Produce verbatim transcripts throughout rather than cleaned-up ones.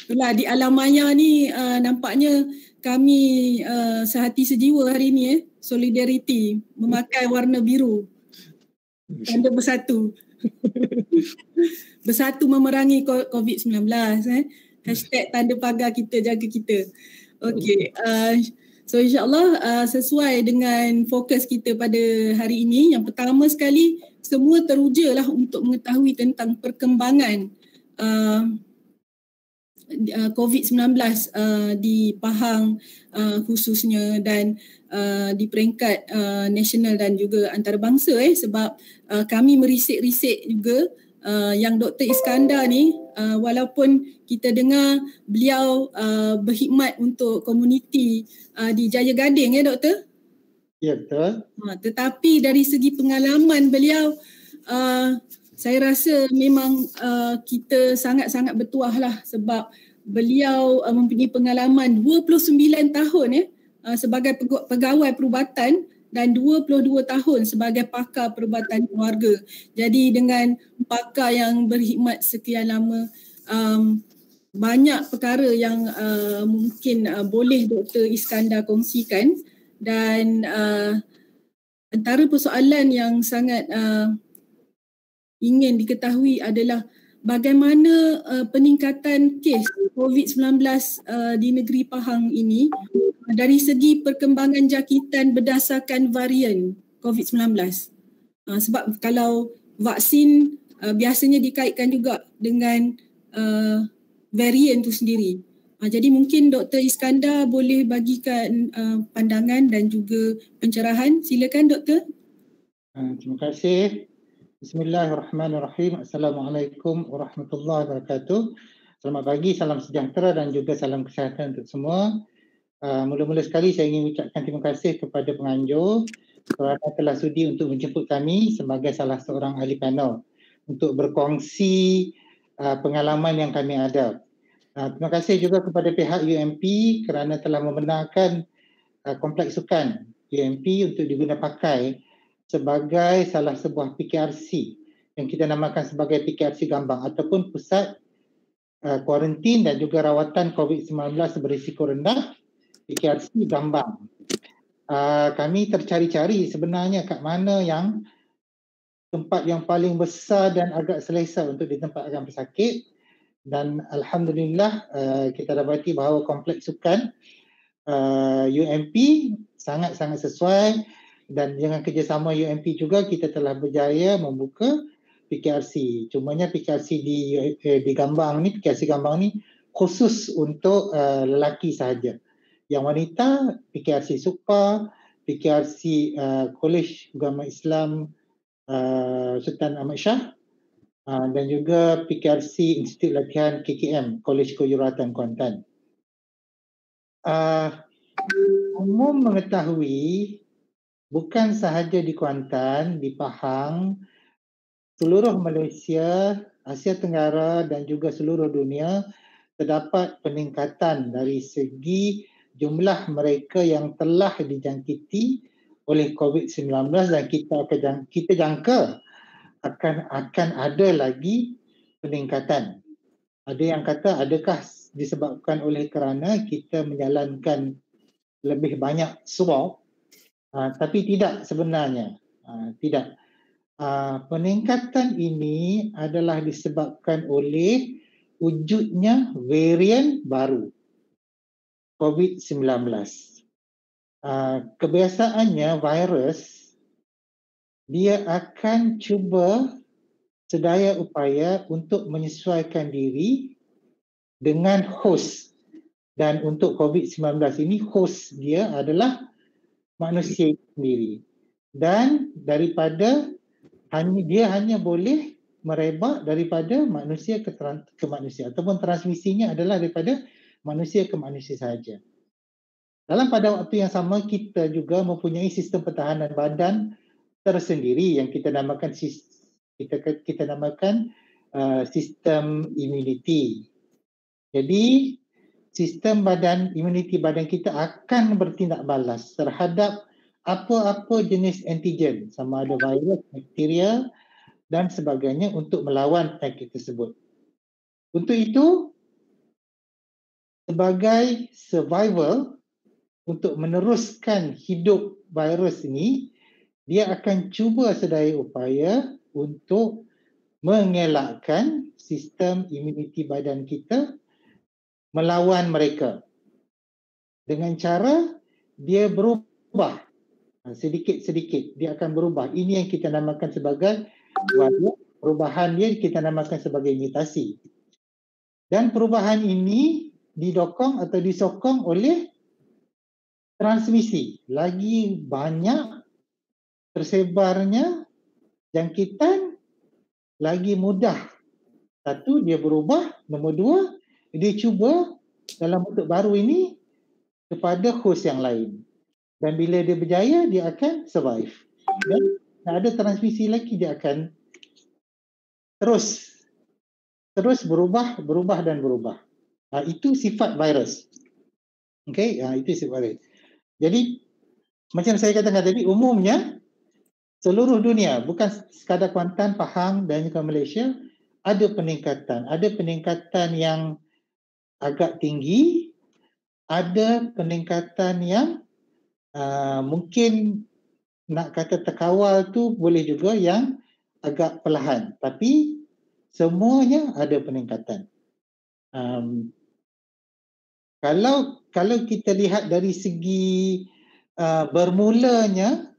Itulah di Alam Maya ni uh, nampaknya kami uh, sehati sejiwa hari ni eh. Solidariti memakai warna biru. Tanda bersatu. Bersatu memerangi covid sembilan belas eh. Hashtag tanda pagar kita jaga kita. Okey. Uh, so insyaAllah uh, sesuai dengan fokus kita pada hari ini. Yang pertama sekali, semua teruja lah untuk mengetahui tentang perkembangan uh, covid sembilan belas uh, di Pahang uh, khususnya dan uh, di peringkat uh, nasional dan juga antarabangsa eh sebab uh, kami merisik-risik juga uh, yang Doktor Iskandar ni uh, walaupun kita dengar beliau uh, berkhidmat untuk komuniti uh, di Jaya Gading ya Doktor? Ya betul. Uh, tetapi dari segi pengalaman beliau uh, saya rasa memang uh, kita sangat-sangat bertuah lah sebab beliau uh, mempunyai pengalaman dua puluh sembilan tahun ya uh, sebagai pegawai perubatan dan dua puluh dua tahun sebagai pakar perubatan keluarga. Jadi dengan pakar yang berkhidmat sekian lama, um, banyak perkara yang uh, mungkin uh, boleh Doktor Iskandar kongsikan dan uh, antara persoalan yang sangat uh, ingin diketahui adalah bagaimana uh, peningkatan kes covid sembilan belas uh, di negeri Pahang ini uh, dari segi perkembangan jangkitan berdasarkan varian covid sembilan belas. Uh, sebab kalau vaksin uh, biasanya dikaitkan juga dengan uh, varian itu sendiri. Uh, jadi mungkin Doktor Iskandar boleh bagikan uh, pandangan dan juga pencerahan. Silakan Doktor. Uh, terima kasih. Bismillahirrahmanirrahim. Assalamualaikum warahmatullahi wabarakatuh. Selamat pagi, salam sejahtera dan juga salam kesihatan untuk semua. Uh, mula-mula sekali saya ingin ucapkan terima kasih kepada penganjur kerana telah sudi untuk menjemput kami sebagai salah seorang ahli panel untuk berkongsi uh, pengalaman yang kami ada. Uh, terima kasih juga kepada pihak U M P kerana telah membenarkan uh, kompleks sukan U M P untuk diguna pakai sebagai salah sebuah P K R C yang kita namakan sebagai P K R C Gambang ataupun Pusat uh, Kuarantin dan juga Rawatan covid sembilan belas berisiko rendah P K R C Gambang. Uh, kami tercari-cari sebenarnya kat mana yang tempat yang paling besar dan agak selesa untuk ditempatkan pesakit dan Alhamdulillah uh, kita dapati bahawa kompleks sukan uh, U M P sangat-sangat sesuai. Dan dengan kerjasama U M P juga kita telah berjaya membuka P K R C. Cumanya P K R C di eh, di Gambang ni, P K R C Gambang ni khusus untuk uh, lelaki sahaja. Yang wanita P K R C Supa, P K R C uh, Kolej Agama Islam uh, Sultan Ahmad Shah uh, dan juga P K R C Institut Latihan K K M Kolej Kejuratan Kuantan. Uh, umum mengetahui bukan sahaja di Kuantan, di Pahang, seluruh Malaysia, Asia Tenggara dan juga seluruh dunia terdapat peningkatan dari segi jumlah mereka yang telah dijangkiti oleh covid sembilan belas dan kita akan kita jangka akan akan ada lagi peningkatan. Ada yang kata adakah disebabkan oleh kerana kita menjalankan lebih banyak swab. Uh, tapi tidak sebenarnya, uh, tidak. Uh, peningkatan ini adalah disebabkan oleh wujudnya varian baru covid sembilan belas. Uh, kebiasaannya virus, dia akan cuba sedaya upaya untuk menyesuaikan diri dengan host. Dan untuk covid sembilan belas ini, host dia adalah manusia sendiri dan daripada hanya dia hanya boleh merebak daripada manusia ke, ke manusia ataupun transmisinya adalah daripada manusia ke manusia sahaja. Dalam pada waktu yang sama kita juga mempunyai sistem pertahanan badan tersendiri yang kita namakan kita kita namakan uh, sistem immunity. Jadi sistem badan, imuniti badan kita akan bertindak balas terhadap apa-apa jenis antigen, sama ada virus, bakteria dan sebagainya untuk melawan penyakit tersebut. Untuk itu, sebagai survival untuk meneruskan hidup virus ini, dia akan cuba sedaya upaya untuk mengelakkan sistem imuniti badan kita melawan mereka dengan cara dia berubah sedikit-sedikit, dia akan berubah. Ini yang kita namakan sebagai perubahan dia kita namakan sebagai mutasi. Dan perubahan ini didokong atau disokong oleh transmisi. Lagi banyak tersebarnya jangkitan, lagi mudah. Satu, dia berubah. Nombor dua, dia cuba dalam bentuk baru ini kepada host yang lain. Dan bila dia berjaya, dia akan survive. Dan ada transmisi lagi, dia akan terus terus berubah, berubah dan berubah. Ha, itu sifat virus. Okey, ha, itu sifat virus. Jadi, macam saya katakan tadi, umumnya seluruh dunia, bukan sekadar Kuantan, Pahang dan juga Malaysia, ada peningkatan. Ada peningkatan yang agak tinggi, ada peningkatan yang uh, mungkin nak kata terkawal tu boleh juga yang agak perlahan. Tapi semuanya ada peningkatan. Um, kalau kalau kita lihat dari segi uh, bermulanya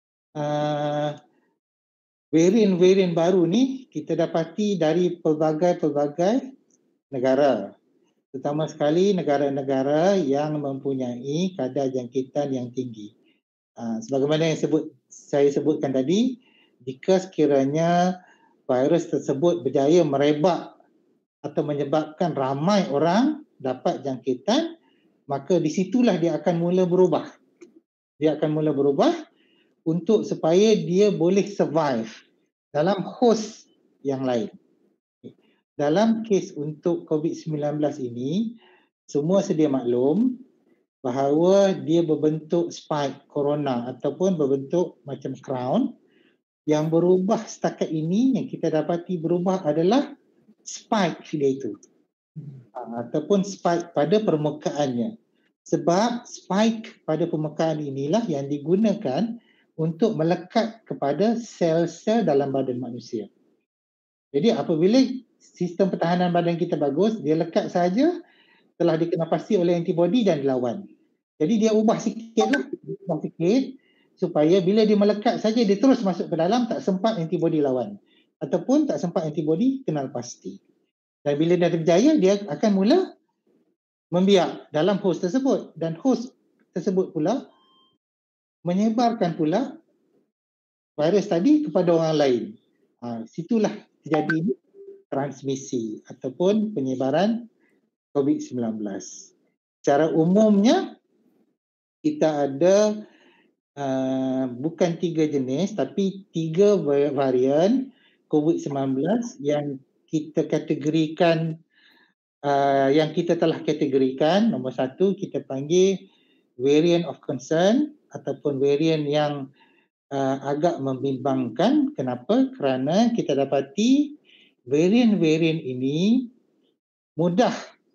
uh, varian-varian baru ni kita dapati dari pelbagai-pelbagai negara. Terutama sekali negara-negara yang mempunyai kadar jangkitan yang tinggi. Uh, sebagaimana yang sebut saya sebutkan tadi, jika sekiranya virus tersebut berjaya merebak atau menyebabkan ramai orang dapat jangkitan, maka di situlah dia akan mula berubah. Dia akan mula berubah untuk supaya dia boleh survive dalam host yang lain. Dalam kes untuk COVID sembilan belas ini, semua sedia maklum bahawa dia berbentuk spike corona ataupun berbentuk macam crown. Yang berubah setakat ini, yang kita dapati berubah adalah spike dia itu. Ataupun spike pada permukaannya. Sebab spike pada permukaan inilah yang digunakan untuk melekat kepada sel-sel dalam badan manusia. Jadi apabila sistem pertahanan badan kita bagus, dia lekat saja, telah dikenal pasti oleh antibodi dan dilawan. Jadi dia ubah sikitlah, ubah sikit supaya bila dia melekat saja dia terus masuk ke dalam, tak sempat antibodi lawan ataupun tak sempat antibodi kenal pasti. Dan bila dia berjaya, dia akan mula membiak dalam host tersebut dan host tersebut pula menyebarkan pula virus tadi kepada orang lain. Ha, situlah terjadi transmisi ataupun penyebaran COVID sembilan belas. Secara umumnya kita ada uh, bukan tiga jenis tapi tiga varian COVID sembilan belas yang kita kategorikan, uh, yang kita telah kategorikan. Nombor satu kita panggil variant of concern ataupun varian yang uh, agak membimbangkan. Kenapa? Kerana kita dapati varian-varian ini mudah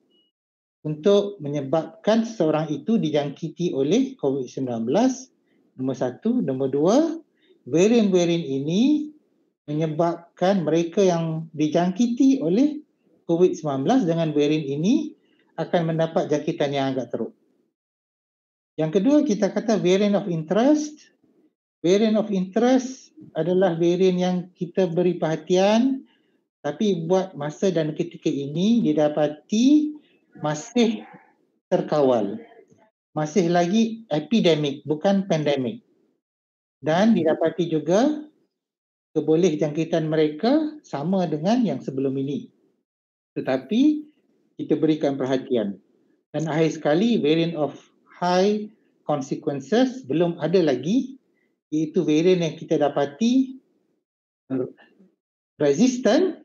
untuk menyebabkan seseorang itu dijangkiti oleh COVID sembilan belas. Nombor satu. Nombor dua, varian-varian ini menyebabkan mereka yang dijangkiti oleh COVID sembilan belas dengan varian ini akan mendapat jangkitan yang agak teruk. Yang kedua, kita kata variant of interest. Variant of interest adalah varian yang kita beri perhatian, tapi buat masa dan ketika ini didapati masih terkawal. Masih lagi epidemik, bukan pandemik. Dan didapati juga keboleh jangkitan mereka sama dengan yang sebelum ini. Tetapi kita berikan perhatian. Dan akhir sekali, variant of high consequences belum ada lagi, iaitu variant yang kita dapati resistant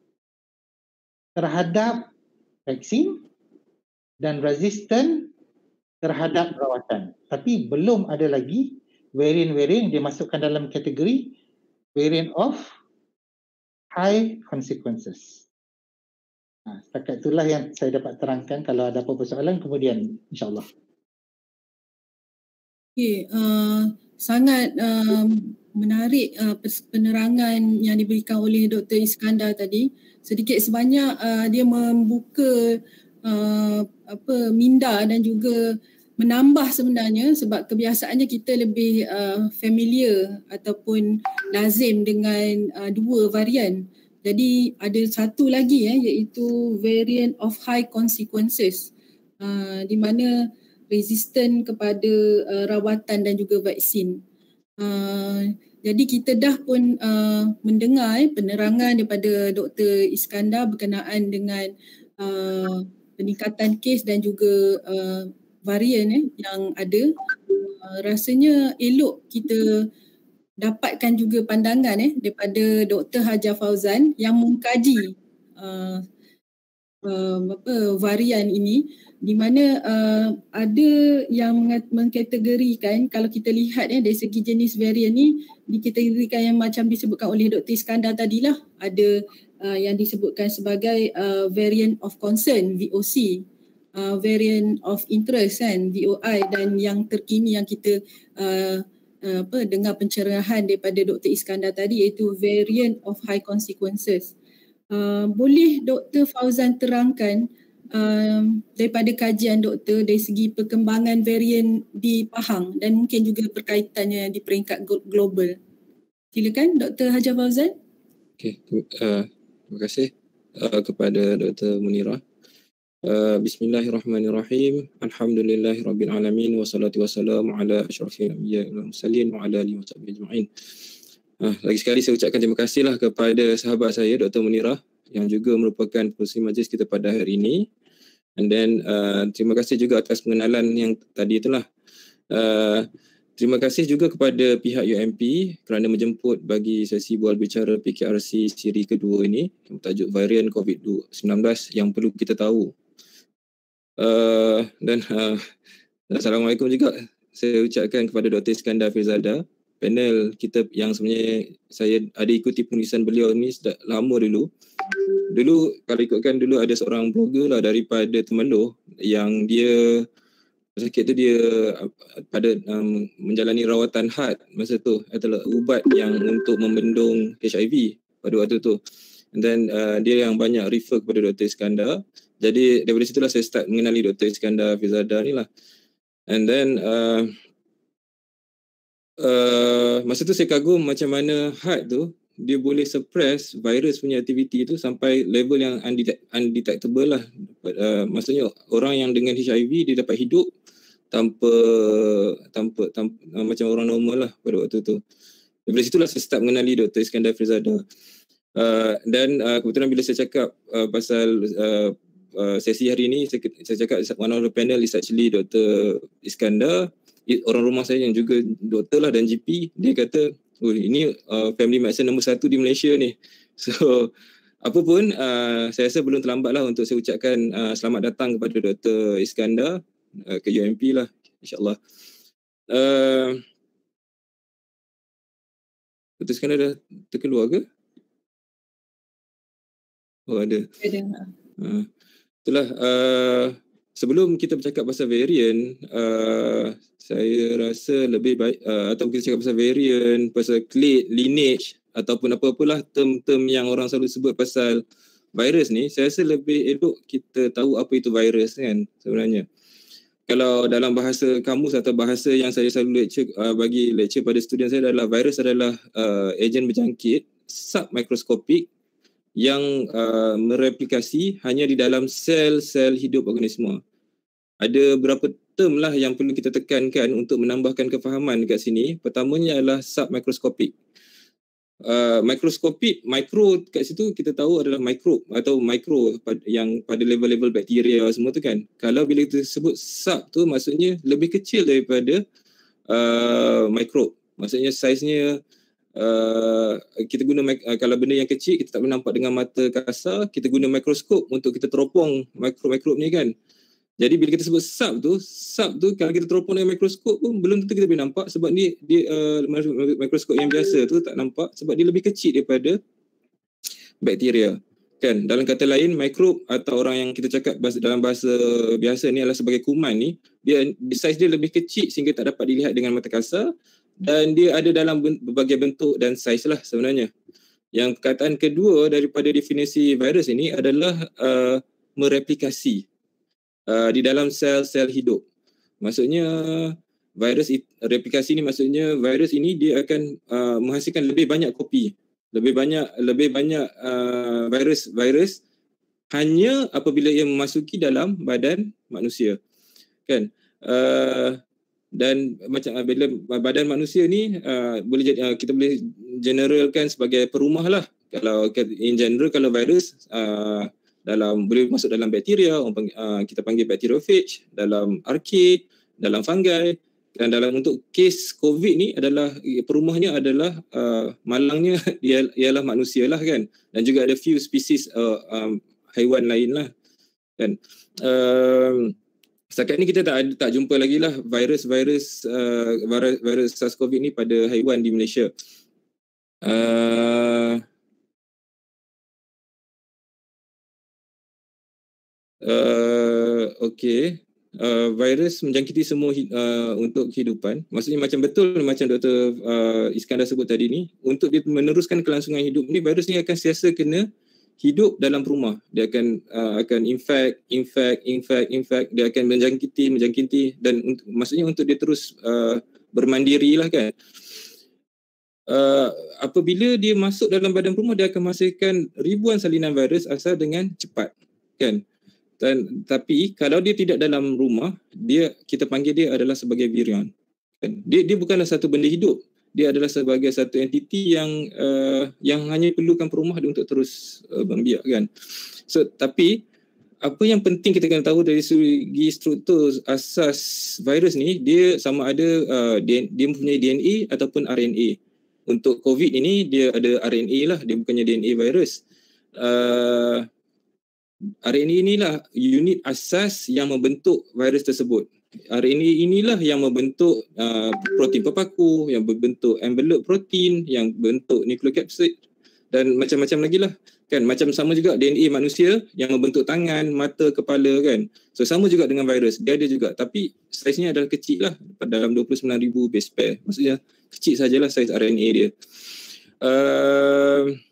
terhadap vaksin dan resistant terhadap rawatan. Tapi belum ada lagi varian-varian yang dimasukkan dalam kategori variant of high consequences. Ha, setakat itulah yang saya dapat terangkan. Kalau ada apa-apa soalan kemudian insyaAllah. Okay, uh, sangat uh, menarik uh, penerangan yang diberikan oleh Doktor Iskandar tadi. Sedikit sebanyak uh, dia membuka uh, apa minda dan juga menambah sebenarnya, sebab kebiasaannya kita lebih uh, familiar ataupun lazim dengan uh, dua varian. Jadi ada satu lagi eh, iaitu variant of high consequences, uh, di mana resisten kepada uh, rawatan dan juga vaksin. Uh, jadi kita dah pun uh, mendengar eh, penerangan daripada Doktor Iskandar berkenaan dengan uh, peningkatan kes dan juga uh, varian eh, yang ada. Uh, rasanya elok kita dapatkan juga pandangan eh, daripada Doktor Hajar Fauzan yang mengkaji uh, uh, apa, varian ini, di mana uh, ada yang mengkategorikan, kalau kita lihat eh, dari segi jenis varian ni dikategorikan yang macam disebutkan oleh Doktor Iskandar tadilah, ada uh, yang disebutkan sebagai uh, variant of concern V O C, uh, variant of interest kan V O I, dan yang terkini yang kita uh, uh, apa dengar pencerahan daripada Doktor Iskandar tadi iaitu variant of high consequences. Uh, boleh Doktor Fauzan terangkan um, daripada kajian doktor dari segi perkembangan varian di Pahang dan mungkin juga berkaitannya di peringkat global. Silakan Doktor Hajar Fauzan. Okey, uh, terima kasih uh, kepada Doktor Munirah. Uh, Bismillahirrahmanirrahim. Alhamdulillahirabbil alamin wassalatu wassalamu ala asyrafil anbiya'i wal mursalin wa ala alihi washabbihi ajma'in. Uh, lagi sekali saya ucapkan terima kasihlah kepada sahabat saya Doktor Munirah yang juga merupakan pengerusi majlis kita pada hari ini. And then uh, terima kasih juga atas pengenalan yang tadi itulah. Uh, terima kasih juga kepada pihak U M P kerana menjemput bagi sesi bual bicara P K R C siri kedua ini yang bertajuk varian COVID sembilan belas yang perlu kita tahu. Uh, dan uh, Assalamualaikum juga saya ucapkan kepada Doktor Iskandar Firzada, panel kita yang sebenarnya saya ada ikuti penulisan beliau ni sudah lama dulu. Dulu kalau ikutkan dulu ada seorang blogger lah daripada Temeloh yang dia sakit tu dia pada um, menjalani rawatan had masa tu, adalah ubat yang untuk membendung H I V pada waktu tu. And then uh, dia yang banyak refer kepada Doktor Iskandar. Jadi daripada situlah saya start mengenali Doktor Iskandar Firzada ni lah. And then uh, uh, masa tu saya kagum macam mana had tu dia boleh suppress virus punya aktiviti tu sampai level yang undetect, undetectable lah. Uh, maksudnya orang yang dengan H I V dia dapat hidup tanpa tanpa, tanpa uh, macam orang normal lah pada waktu tu. Dari situlah saya start mengenali Doktor Iskandar Firzada. Uh, dan uh, kebetulan bila saya cakap uh, pasal uh, uh, sesi hari ini, saya, saya cakap one of the panel is actually Doktor Iskandar. Orang rumah saya yang juga doktor lah dan G P, dia kata, oh, ini uh, family medicine nombor satu di Malaysia ni. So, apa pun, uh, saya rasa belum terlambat lah untuk saya ucapkan uh, selamat datang kepada Doktor Iskandar uh, ke U M P lah, insyaAllah. Uh, Doktor Iskandar dah terkeluar ke? Oh, ada. Ada. Uh, itulah, uh, sebelum kita bercakap pasal variant, uh, saya rasa lebih baik uh, atau kita cakap pasal variant, pasal clade, lineage ataupun apa-apalah term-term yang orang selalu sebut pasal virus ni, saya rasa lebih elok kita tahu apa itu virus kan sebenarnya. Kalau dalam bahasa kamus atau bahasa yang saya selalu lecture, uh, bagi lecture pada student saya adalah virus adalah uh, ejen berjangkit submikroskopik yang uh, mereplikasi hanya di dalam sel-sel hidup organisma. Ada beberapa term lah yang perlu kita tekankan untuk menambahkan kefahaman dekat sini. Pertamanya adalah submikroskopik. Uh, mikroskopik, mikro kat situ kita tahu adalah mikrob atau mikro yang pada level-level bakteria semua tu kan. Kalau bila kita sebut sub tu maksudnya lebih kecil daripada uh, mikrob. Maksudnya saiznya Uh, kita guna uh, kalau benda yang kecil kita tak boleh nampak dengan mata kasar, kita guna mikroskop untuk kita teropong mikro-mikrob ni kan. Jadi bila kita sebut sub tu, sub tu kalau kita teropong dengan mikroskop pun belum tentu kita boleh nampak sebab ni dia uh, mikroskop yang biasa tu tak nampak sebab dia lebih kecil daripada bakteria. Kan, dalam kata lain, mikrob atau orang yang kita cakap bahasa, dalam bahasa biasa ni adalah sebagai kuman ni, dia saiz dia lebih kecil sehingga tak dapat dilihat dengan mata kasar, dan dia ada dalam berbagai bentuk dan saiz lah sebenarnya. Yang perkataan kedua daripada definisi virus ini adalah uh, mereplikasi uh, di dalam sel-sel hidup. Maksudnya virus replikasi ni maksudnya virus ini dia akan uh, menghasilkan lebih banyak kopi. Lebih banyak lebih banyak uh, virus-virus hanya apabila ia memasuki dalam badan manusia. Kan? Uh, dan macam bila badan manusia ni uh, boleh jadi uh, kita boleh generalkan sebagai perumah lah. Kalau in general kalau virus uh, dalam boleh masuk dalam bakteria, uh, kita panggil bacteriophage, dalam archaea, dalam fungi. Dan dalam untuk kes COVID ni adalah perumahnya adalah uh, malangnya ialah manusia lah kan, dan juga ada few spesies uh, um, haiwan lain lah kan. Uh, setakat ni kita tak tak jumpa lagi lah virus-virus uh, virus, virus SARS-CoV ni pada haiwan di Malaysia. Uh, uh, okay. Uh, virus menjangkiti semua uh, untuk kehidupan. Maksudnya macam betul macam Doktor Uh, Iskandar sebut tadi ni, untuk dia meneruskan kelangsungan hidup ni, virus ni akan sentiasa kena hidup dalam rumah. Dia akan uh, akan infect, infect, infect, infect. Dia akan menjangkiti, menjangkiti dan untuk, maksudnya untuk dia terus uh, bermandiri lah kan. Uh, apabila dia masuk dalam badan rumah, dia akan menghasilkan ribuan salinan virus asal dengan cepat kan. Dan, tapi kalau dia tidak dalam rumah, dia kita panggil dia adalah sebagai virion. Dia dia bukanlah satu benda hidup. Dia adalah sebagai satu entiti yang uh, yang hanya perlukan perumah untuk terus uh, membiak kan. So tapi apa yang penting kita kena tahu dari segi struktur asas virus ni, dia sama ada uh, dia, dia mempunyai D N A ataupun R N A. Untuk COVID ini dia ada R N A lah, dia bukannya D N A virus. Uh, R N A inilah unit asas yang membentuk virus tersebut. R N A inilah yang membentuk uh, protein pepaku, yang berbentuk envelope protein, yang bentuk nucleocapsid dan macam-macam lagi lah. Kan, macam sama juga D N A manusia yang membentuk tangan, mata, kepala kan. So sama juga dengan virus, dia ada juga. Tapi saiznya adalah kecil lah, dalam dua puluh sembilan ribu base pair. Maksudnya kecil sajalah saiz R N A dia. Uh,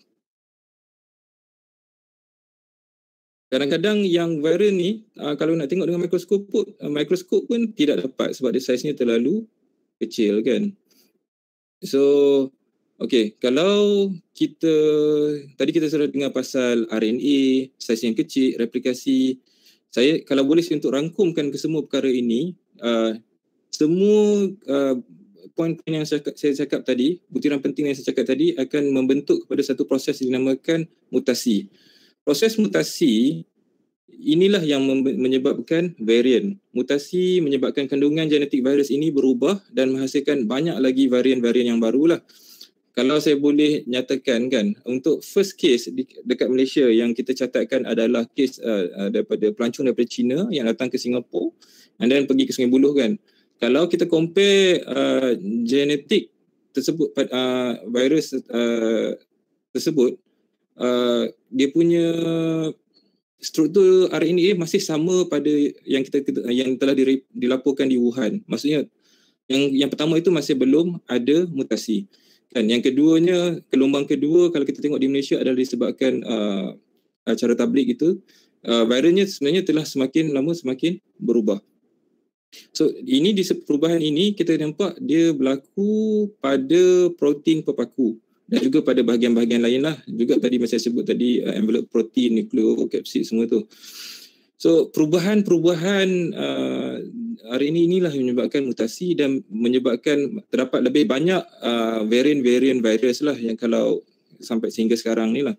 Kadang-kadang yang viral ni uh, kalau nak tengok dengan mikroskop pun, uh, mikroskop pun tidak dapat sebab dia saiznya terlalu kecil kan. So okey, kalau kita tadi kita sudah dengar pasal R N A, saiz yang kecil, replikasi. Saya kalau boleh saya untuk rangkumkan ke semua perkara ini, uh, semua uh, poin-poin yang saya, saya cakap tadi, butiran penting yang saya cakap tadi akan membentuk kepada satu proses yang dinamakan mutasi. Proses mutasi inilah yang menyebabkan varian. Mutasi menyebabkan kandungan genetik virus ini berubah dan menghasilkan banyak lagi varian-varian yang barulah. Kalau saya boleh nyatakan kan, untuk first case di, dekat Malaysia yang kita catatkan adalah kes uh, daripada pelancong daripada China yang datang ke Singapura and then pergi ke Sungai Buloh kan. Kalau kita compare uh, genetik tersebut, uh, virus uh, tersebut, Uh, dia punya struktur R N A masih sama pada yang kita yang telah dilaporkan di Wuhan. Maksudnya yang yang pertama itu masih belum ada mutasi. Kan, yang keduanya, gelombang kedua kalau kita tengok di Malaysia adalah disebabkan uh, acara tabligh itu, uh, virusnya sebenarnya telah semakin lama semakin berubah. So ini di perubahan ini kita nampak dia berlaku pada protein pepaku dan juga pada bahagian-bahagian lain lah. Juga tadi macam saya sebut tadi, uh, envelope protein, nucleocapsid, semua tu. So perubahan-perubahan uh, R N A inilah yang menyebabkan mutasi dan menyebabkan terdapat lebih banyak uh, varian-varian virus lah yang kalau sampai sehingga sekarang ni lah.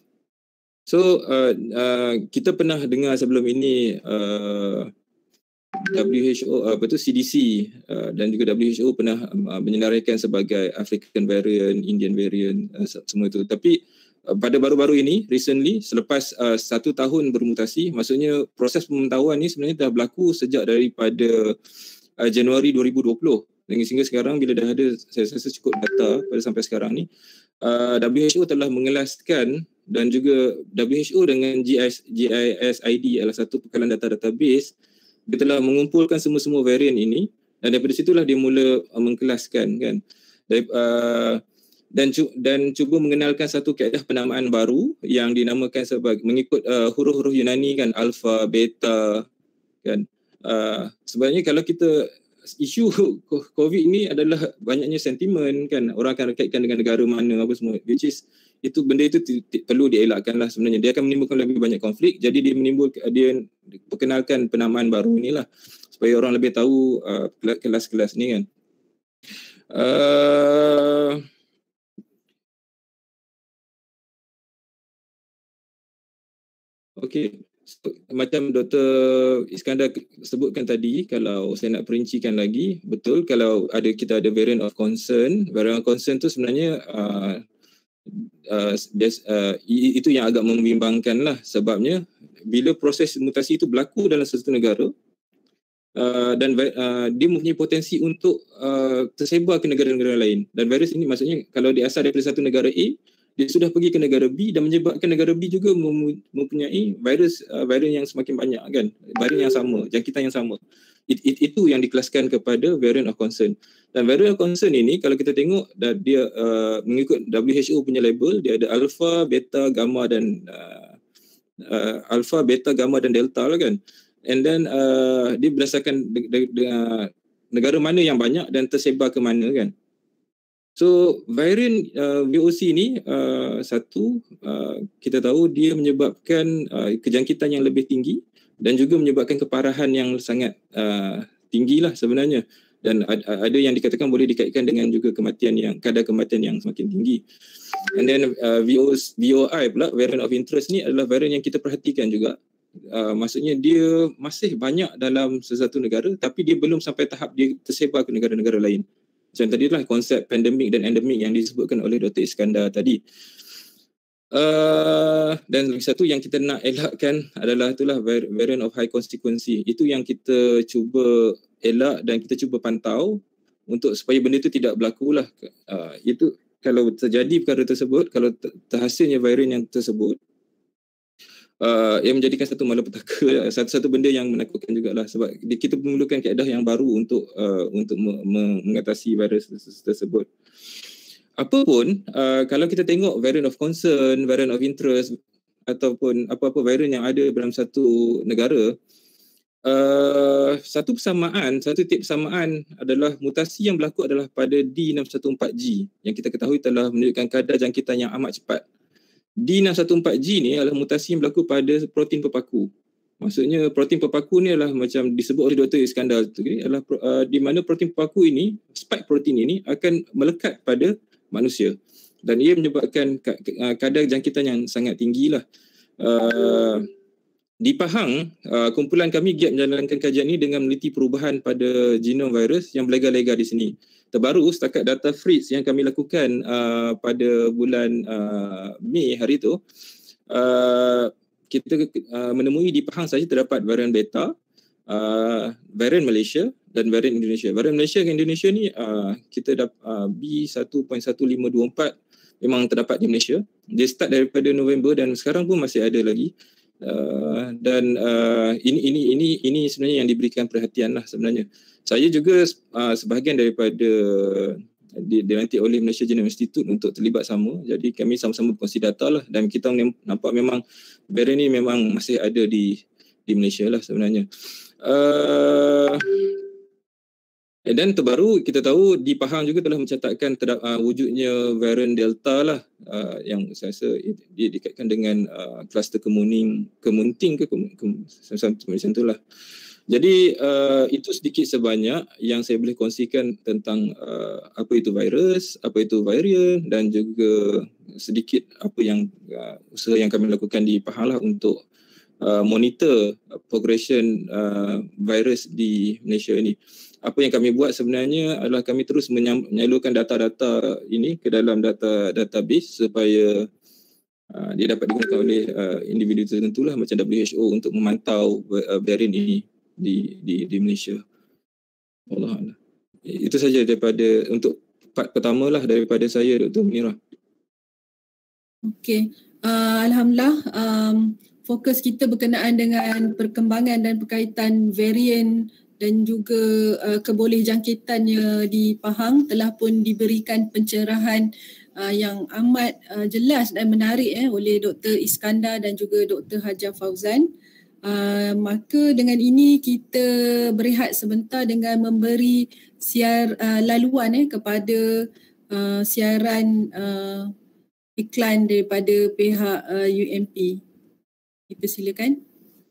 So uh, uh, kita pernah dengar sebelum ini uh, W H O, apa tu, C D C uh, dan juga W H O pernah uh, menyenaraikan sebagai African variant, Indian variant, uh, semua itu. Tapi uh, pada baru-baru ini, recently, selepas uh, satu tahun bermutasi, maksudnya proses pemantauan ni sebenarnya dah berlaku sejak daripada uh, Januari dua ribu dua puluh. Dan sehingga sekarang bila dah ada, saya rasa cukup data pada sampai sekarang ni, uh, W H O telah mengelaskan dan juga W H O dengan G I S I D adalah satu pekalan data database. Dia telah mengumpulkan semua-semua varian ini dan daripada situlah dia mula uh, mengkelaskan kan. Dari, uh, dan cu- dan cuba mengenalkan satu kaedah penamaan baru yang dinamakan sebagai mengikut uh, huruf-huruf Yunani kan, alfa, beta kan. Uh, sebenarnya kalau kita isu COVID ni adalah banyaknya sentimen kan, orang akan kaitkan dengan negara mana apa semua, which is itu benda itu t- t- perlu dielakkan lah sebenarnya. Dia akan menimbulkan lebih banyak konflik, jadi dia menimbulkan, dia perkenalkan penamaan baru inilah supaya orang lebih tahu uh, kelas-kelas ni kan. Uh, Okey, macam Doktor Iskandar sebutkan tadi, kalau saya nak perincikan lagi, betul kalau ada kita ada variant of concern, variant of concern tu sebenarnya uh, uh, uh, itu yang agak membimbangkan lah, sebabnya bila proses mutasi itu berlaku dalam satu negara uh, dan uh, dia mempunyai potensi untuk uh, tersebar ke negara-negara lain, dan virus ini maksudnya kalau dia asal daripada satu negara A, dia sudah pergi ke negara B dan menyebabkan negara B juga mempunyai virus uh, varian yang semakin banyak kan, varian yang sama, jangkitan yang sama. It, it, itu yang dikelaskan kepada variant of concern. Dan variant of concern ini kalau kita tengok dia uh, mengikut W H O punya label, dia ada alpha, beta, gamma dan uh, uh, alpha, beta, gamma dan delta lah kan. And then uh, dia berdasarkan de, de, de, uh, negara mana yang banyak dan tersebar ke mana kan. So variant uh, V O C ni uh, satu uh, kita tahu dia menyebabkan uh, kejangkitan yang lebih tinggi dan juga menyebabkan keparahan yang sangat uh, tinggi lah sebenarnya, dan ad, ada yang dikatakan boleh dikaitkan dengan juga kematian yang kadar kematian yang semakin tinggi. And then uh, V O I pula, variant of interest ni adalah variant yang kita perhatikan juga. Uh, maksudnya dia masih banyak dalam sesuatu negara tapi dia belum sampai tahap dia tersebar ke negara-negara lain. Macam tadi lah konsep pandemik dan endemik yang disebutkan oleh Doktor Iskandar tadi. Uh, dan lagi satu yang kita nak elakkan adalah itulah variant of high consequency. Itu yang kita cuba elak dan kita cuba pantau untuk supaya benda itu tidak berlaku lah. Uh, itu kalau terjadi perkara tersebut, kalau terhasilnya varian yang tersebut, Uh, yang menjadikan satu malapetaka, satu-satu benda yang menakutkan jugalah, sebab kita memerlukan kaedah yang baru untuk uh, untuk me- me- mengatasi virus tersebut. Apapun, uh, kalau kita tengok variant of concern, variant of interest ataupun apa-apa variant yang ada dalam satu negara, uh, satu persamaan, satu titik persamaan adalah mutasi yang berlaku adalah pada D enam satu empat G yang kita ketahui telah menunjukkan kadar jangkitan yang amat cepat. D enam satu empat G ni adalah mutasi yang berlaku pada protein pepaku. Maksudnya protein pepaku ni adalah macam disebut oleh Doktor Iskandar tu, adalah uh, di mana protein pepaku ini, spike protein ini akan melekat pada manusia dan ia menyebabkan kadar jangkitan yang sangat tinggi lah. Uh, di Pahang, uh, kumpulan kami giat menjalankan kajian ini dengan meneliti perubahan pada genom virus yang berlega-lega di sini. Terbaru setakat data Fritz yang kami lakukan uh, pada bulan uh, Mei hari itu, uh, kita uh, menemui di Pahang saja terdapat varian beta, uh, varian Malaysia dan varian Indonesia. Varian Malaysia dan Indonesia ni uh, kita dapat uh, B satu titik satu lima dua empat memang terdapat di Malaysia. Dia start daripada November dan sekarang pun masih ada lagi. Uh, dan uh, ini ini ini ini sebenarnya yang diberikan perhatian lah sebenarnya. Saya juga uh, sebahagian daripada dilantik oleh Malaysia Genome Institute untuk terlibat sama. Jadi kami sama-sama berkongsi data lah dan kita nampak memang varian ini memang masih ada di di Malaysia lah sebenarnya. Uh, dan terbaru kita tahu di Pahang juga telah mencatatkan terdapat uh, wujudnya varian Delta lah, uh, yang saya rasa dia dikaitkan dengan uh, kluster kemuning, kemunting ke macam itulah. Jadi uh, itu sedikit sebanyak yang saya boleh kongsikan tentang uh, apa itu virus, apa itu varian dan juga sedikit apa yang uh, usaha yang kami lakukan di Pahang lah untuk uh, monitor progression uh, virus di Malaysia ini. Apa yang kami buat sebenarnya adalah kami terus menyalurkan data-data ini ke dalam data database supaya uh, dia dapat digunakan oleh uh, individu tertentu lah macam W H O untuk memantau uh, varian ini di di di Malaysia. Allah Allah. Itu saja daripada untuk part pertama lah daripada saya, Doktor Munirah. Okey. uh, Alhamdulillah um, fokus kita berkenaan dengan perkembangan dan berkaitan varian dan juga uh, kebolehjangkitannya di Pahang telah pun diberikan pencerahan uh, yang amat uh, jelas dan menarik eh, oleh Doktor Iskandar dan juga Doktor Hajar Fauzan. Uh, maka dengan ini kita berehat sebentar dengan memberi siar uh, laluan eh, kepada uh, siaran uh, iklan daripada pihak uh, U M P. Kita silakan.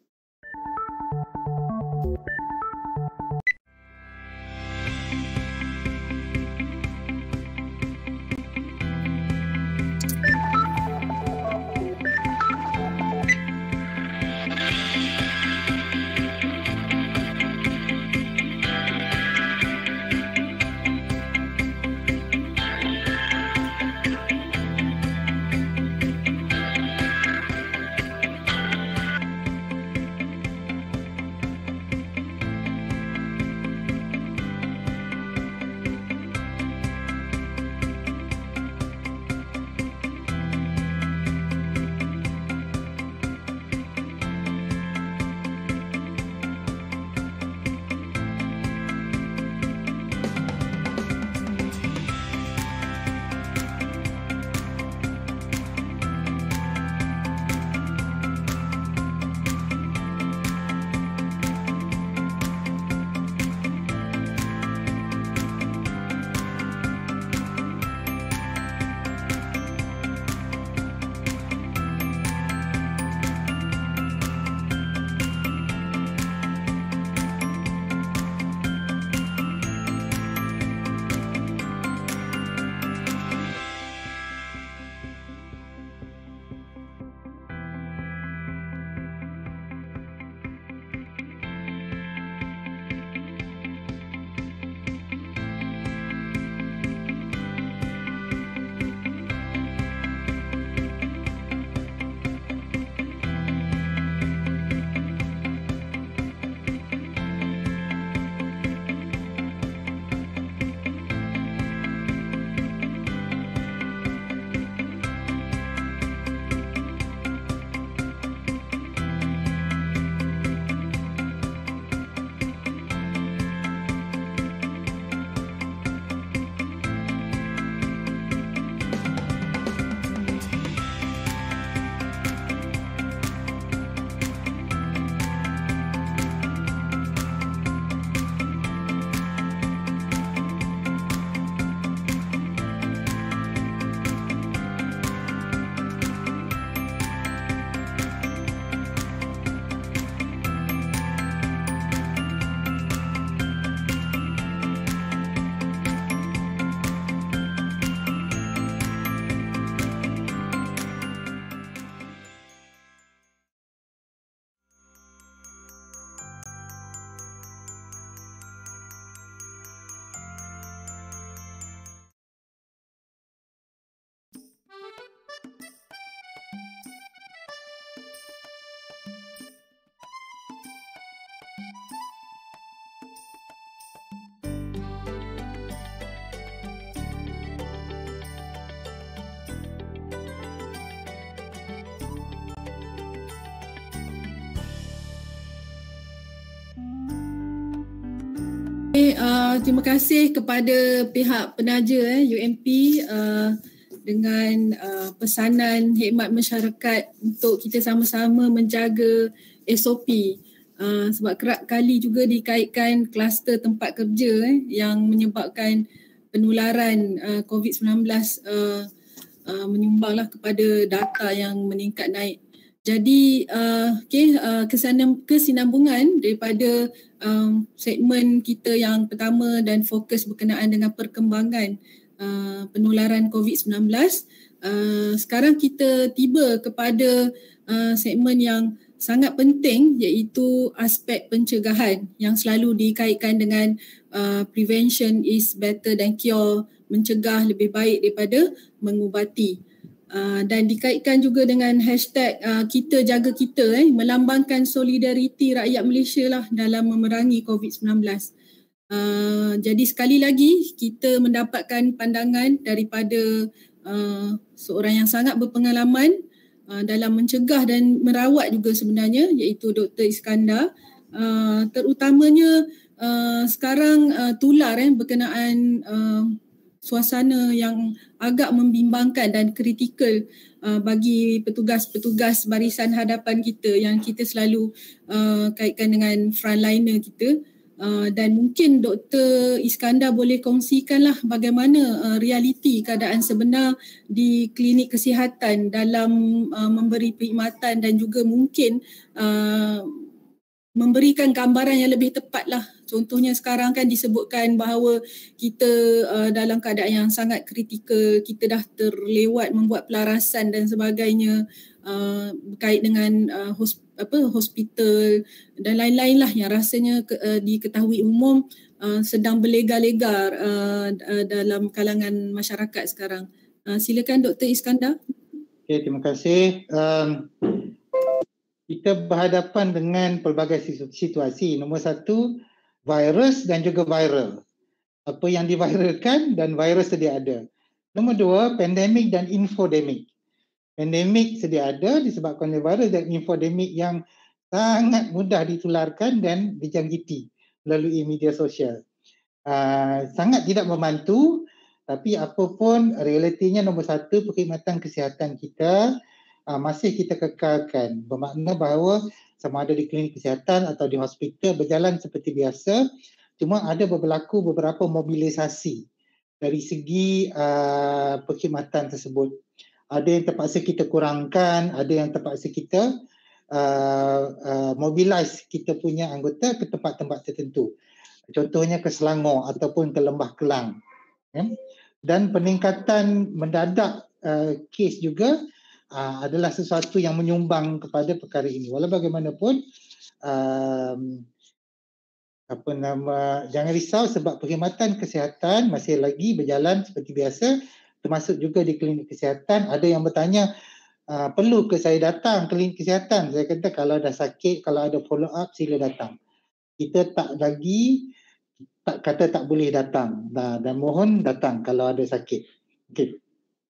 Okay, uh, terima kasih kepada pihak penaja eh, U M P uh, dengan uh, pesanan khidmat masyarakat untuk kita sama-sama menjaga S O P. Uh, sebab kerap kali juga dikaitkan kluster tempat kerja eh, yang menyebabkan penularan uh, COVID sembilan belas uh, uh, menyumbanglah kepada data yang meningkat naik. Jadi uh, okay, uh, kesanam, kesinambungan daripada um, segmen kita yang pertama dan fokus berkenaan dengan perkembangan uh, penularan COVID sembilan belas. Uh, sekarang kita tiba kepada uh, segmen yang sangat penting iaitu aspek pencegahan yang selalu dikaitkan dengan uh, prevention is better than cure, mencegah lebih baik daripada mengubati. Uh, dan dikaitkan juga dengan hashtag uh, kita jaga kita eh, melambangkan solidariti rakyat Malaysia lah dalam memerangi COVID sembilan belas. Uh, jadi sekali lagi kita mendapatkan pandangan daripada uh, seorang yang sangat berpengalaman uh, dalam mencegah dan merawat juga sebenarnya, iaitu Doktor Iskandar. Uh, terutamanya uh, sekarang uh, tular eh, berkenaan uh, suasana yang agak membimbangkan dan kritikal uh, bagi petugas-petugas barisan hadapan kita yang kita selalu uh, kaitkan dengan frontliner kita. Uh, dan mungkin Doktor Iskandar boleh kongsikanlah bagaimana uh, realiti keadaan sebenar di klinik kesihatan dalam uh, memberi perkhidmatan dan juga mungkin uh, memberikan gambaran yang lebih tepat lah. Contohnya sekarang kan disebutkan bahawa kita uh, dalam keadaan yang sangat kritikal, kita dah terlewat membuat pelarasan dan sebagainya uh, berkait dengan uh, hosp- apa hospital dan lain-lain lah yang rasanya ke, uh, diketahui umum uh, sedang berlegar-legar uh, uh, dalam kalangan masyarakat sekarang. Uh, silakan Doktor Iskandar. Okay, terima kasih. Um, kita berhadapan dengan pelbagai situasi. Nombor satu, virus dan juga viral. Apa yang diviralkan dan virus sedia ada. Nombor dua, pandemik dan infodemik. Pandemik sedia ada disebabkan oleh virus dan infodemik yang sangat mudah ditularkan dan dijangkiti melalui media sosial. Uh, sangat tidak membantu, tapi apapun realitinya, nombor satu, perkhidmatan kesihatan kita uh, masih kita kekalkan. Bermakna bahawa sama ada di klinik kesihatan atau di hospital berjalan seperti biasa, cuma ada berlaku beberapa mobilisasi dari segi uh, perkhidmatan tersebut. Ada yang terpaksa kita kurangkan, ada yang terpaksa kita uh, uh, mobilize kita punya anggota ke tempat-tempat tertentu. Contohnya ke Selangor ataupun ke Lembah Kelang. Ya. Dan peningkatan mendadak uh, kes juga uh, adalah sesuatu yang menyumbang kepada perkara ini. Walau bagaimanapun, um, apa nama, jangan risau sebab perkhidmatan kesihatan masih lagi berjalan seperti biasa. Termasuk juga di klinik kesihatan. Ada yang bertanya, uh, perlu ke saya datang klinik kesihatan? Saya kata kalau dah sakit, kalau ada follow up, sila datang. Kita tak lagi, tak kata tak boleh datang. Dan, dan mohon datang kalau ada sakit. Okay.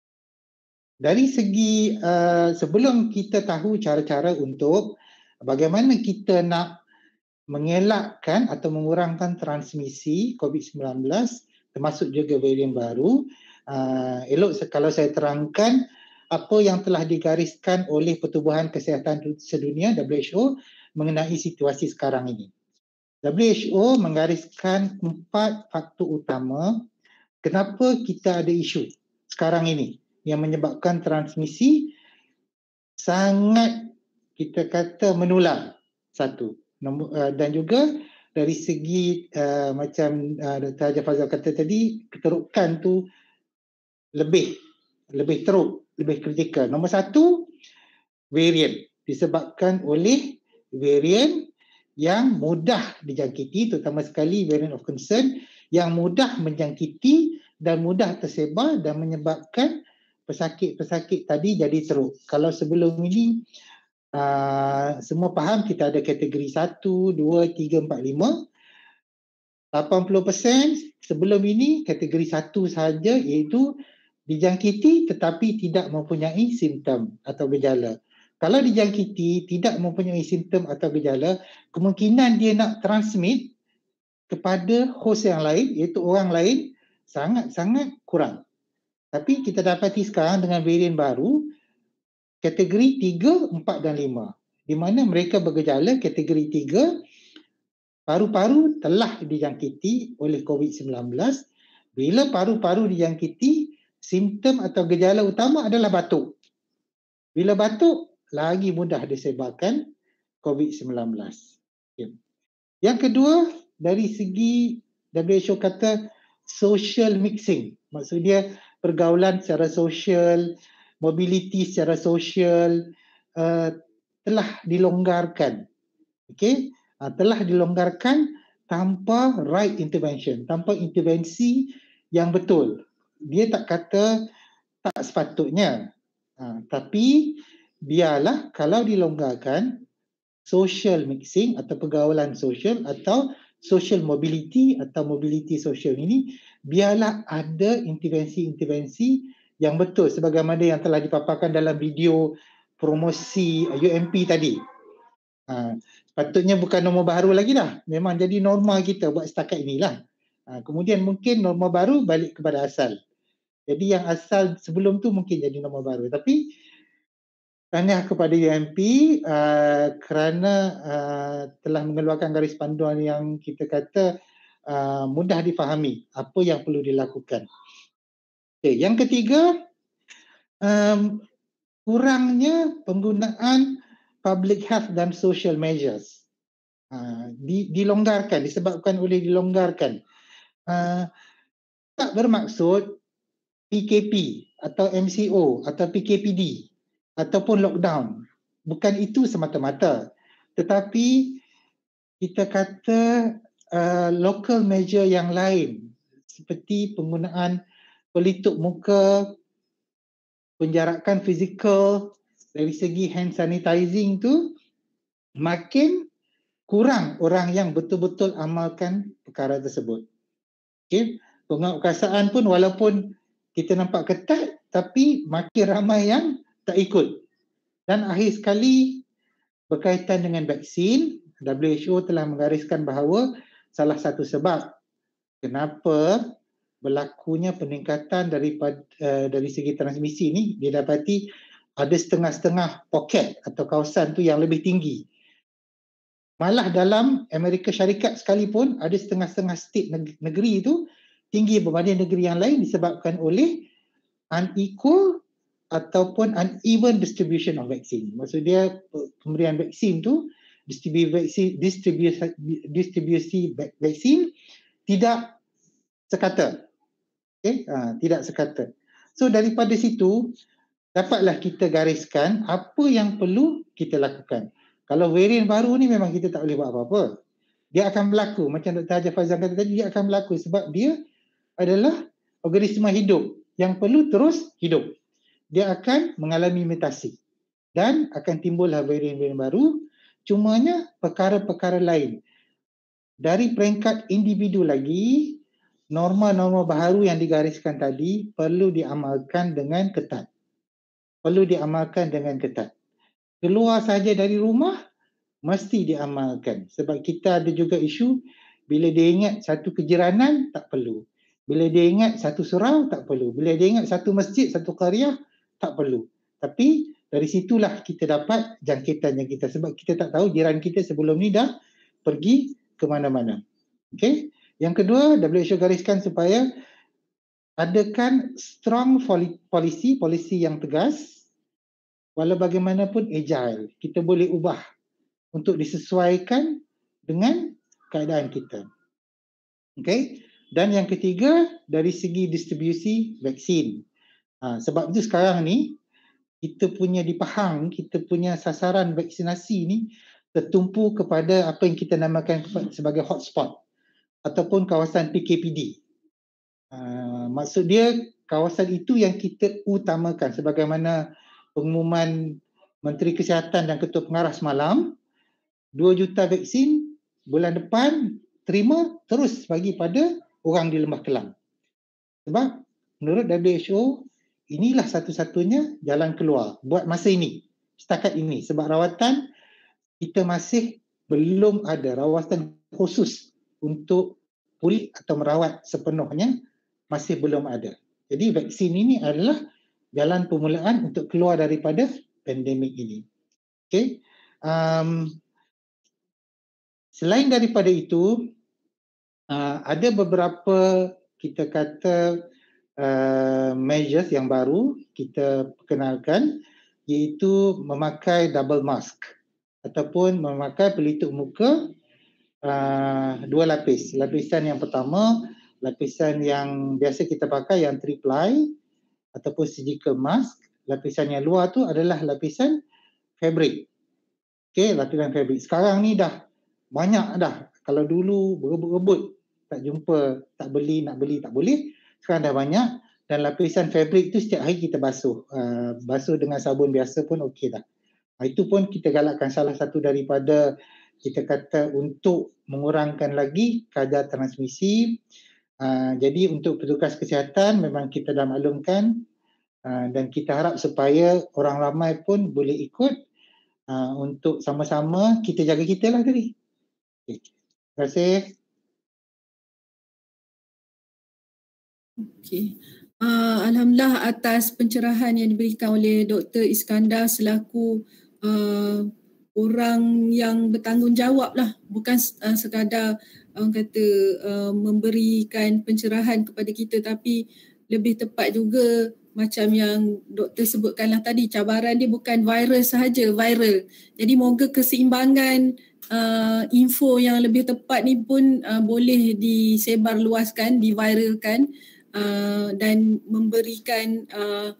Dari segi, uh, sebelum kita tahu cara-cara untuk bagaimana kita nak mengelakkan atau mengurangkan transmisi covid sembilan belas, termasuk juga varian baru, Uh, elok kalau saya terangkan apa yang telah digariskan oleh Pertubuhan Kesihatan Sedunia W H O mengenai situasi sekarang ini. W H O menggariskan empat faktor utama kenapa kita ada isu sekarang ini yang menyebabkan transmisi sangat, kita kata, menular. Satu. Nombor, uh, dan juga dari segi uh, macam uh, Doktor Hajar Fazal kata tadi, keterukan tu lebih lebih teruk, lebih kritikal. Nombor satu, varian, disebabkan oleh varian yang mudah dijangkiti, terutama sekali variant of concern yang mudah menjangkiti dan mudah tersebar dan menyebabkan pesakit-pesakit tadi jadi teruk. Kalau sebelum ini uh, semua faham kita ada kategori satu, dua, tiga, empat, lima. lapan puluh peratus sebelum ini kategori satu sahaja, iaitu dijangkiti tetapi tidak mempunyai simptom atau gejala. Kalau dijangkiti tidak mempunyai simptom atau gejala, kemungkinan dia nak transmit kepada host yang lain, iaitu orang lain, sangat-sangat kurang. Tapi kita dapati sekarang dengan varian baru, kategori tiga, empat dan lima, di mana mereka bergejala kategori tiga, paru-paru telah dijangkiti oleh covid sembilan belas. Bila paru-paru dijangkiti, simptom atau gejala utama adalah batuk. Bila batuk, lagi mudah disebarkan covid sembilan belas. Okay. Yang kedua, dari segi W H O kata social mixing. Maksud dia pergaulan secara sosial, mobility secara sosial uh, telah dilonggarkan. Okay? Uh, telah dilonggarkan tanpa right intervention, tanpa intervensi yang betul. Dia tak kata tak sepatutnya, ha, tapi biarlah kalau dilonggarkan social mixing atau pergaulan sosial atau social mobility atau mobility sosial ini, biarlah ada intervensi-intervensi yang betul sebagaimana yang telah dipaparkan dalam video promosi U M P tadi. Ha, sepatutnya bukan norma baru lagi dah. Memang jadi norma kita buat setakat inilah. Ha, kemudian mungkin norma baru balik kepada asal. Jadi yang asal sebelum tu mungkin jadi norma baru. Tapi tahniah kepada U M P uh, kerana uh, telah mengeluarkan garis panduan yang kita kata uh, mudah difahami apa yang perlu dilakukan. Okay, yang ketiga, um, kurangnya penggunaan public health dan social measures. Uh, di, dilonggarkan, disebabkan oleh dilonggarkan. Uh, tak bermaksud P K P atau M C O atau P K P D ataupun lockdown. Bukan itu semata-mata. Tetapi kita kata uh, local measure yang lain seperti penggunaan pelitup muka, penjarakan fizikal dari segi hand sanitizing tu makin kurang orang yang betul-betul amalkan perkara tersebut. Okay. Penguatkuasaan pun walaupun kita nampak ketat tapi makin ramai yang tak ikut. Dan akhir sekali berkaitan dengan vaksin, W H O telah menggariskan bahawa salah satu sebab kenapa berlakunya peningkatan daripada uh, dari segi transmisi ni didapati ada setengah-setengah poket atau kawasan tu yang lebih tinggi. Malah dalam Amerika Syarikat sekalipun ada setengah-setengah state negeri itu tinggi berbanding negeri yang lain disebabkan oleh unequal ataupun uneven distribution of vaksin. Maksud dia pemberian vaksin tu distribusi distribusi distribusi vaksin tidak sekata. Okay? Ha, tidak sekata. So daripada situ dapatlah kita gariskan apa yang perlu kita lakukan. Kalau varian baru ni memang kita tak boleh buat apa-apa. Dia akan berlaku. Macam Doktor Hajar Fazan kata tadi, dia akan berlaku sebab dia adalah organisma hidup yang perlu terus hidup. Dia akan mengalami mutasi dan akan timbullah varian-varian baru. Cumanya perkara-perkara lain. Dari peringkat individu lagi, norma-norma baru yang digariskan tadi perlu diamalkan dengan ketat. Perlu diamalkan dengan ketat. Keluar saja dari rumah, mesti diamalkan. Sebab kita ada juga isu, bila dia ingat satu kejiranan, tak perlu. Bila dia ingat satu surau, tak perlu. Bila dia ingat satu masjid, satu qaryah, tak perlu. Tapi dari situlah kita dapat jangkitan yang kita. Sebab kita tak tahu jiran kita sebelum ni dah pergi ke mana-mana. Okay? Yang kedua, W H O gariskan supaya adakan strong policy, polisi yang tegas, walau bagaimanapun agile. Kita boleh ubah untuk disesuaikan dengan keadaan kita. Okay? Dan yang ketiga, dari segi distribusi vaksin. Ha, sebab itu sekarang ni, kita punya di Pahang, kita punya sasaran vaksinasi ni tertumpu kepada apa yang kita namakan sebagai hotspot ataupun kawasan P K P D. Ha, maksud dia, kawasan itu yang kita utamakan sebagaimana pengumuman Menteri Kesihatan dan Ketua Pengarah semalam, dua juta vaksin bulan depan terima terus bagi pada orang di Lembah Kelang. Sebab menurut W H O, inilah satu-satunya jalan keluar buat masa ini, setakat ini. Sebab rawatan, kita masih belum ada rawatan khusus untuk pulih atau merawat sepenuhnya, masih belum ada. Jadi vaksin ini adalah jalan permulaan untuk keluar daripada pandemik ini. Okay. Um, selain daripada itu, uh, ada beberapa kita kata uh, measures yang baru kita perkenalkan, iaitu memakai double mask ataupun memakai pelitup muka uh, dua lapis. Lapisan yang pertama, lapisan yang biasa kita pakai yang three ply ataupun surgical mask. Lapisan yang luar tu adalah lapisan fabric. Okey, lapisan fabric. Sekarang ni dah banyak dah. Kalau dulu berebut-rebut, tak jumpa, tak beli, nak beli tak boleh. Sekarang dah banyak. Dan lapisan fabric tu setiap hari kita basuh. Uh, basuh dengan sabun biasa pun okey dah. Uh, itu pun kita galakkan salah satu daripada kita kata untuk mengurangkan lagi kadar transmisi. Uh, jadi untuk petugas kesihatan memang kita dah maklumkan uh, dan kita harap supaya orang ramai pun boleh ikut uh, untuk sama-sama kita jaga kita lah tadi. Okay. Terima kasih. Okey. Uh, Alhamdulillah atas pencerahan yang diberikan oleh Doktor Iskandar selaku uh, orang yang bertanggungjawab lah, bukan uh, sekadar orang kata uh, memberikan pencerahan kepada kita, tapi lebih tepat juga macam yang doktor sebutkanlah tadi, cabaran dia bukan viral sahaja, viral. Jadi moga keseimbangan uh, info yang lebih tepat ni pun uh, boleh disebarluaskan, diviralkan uh, dan memberikan uh,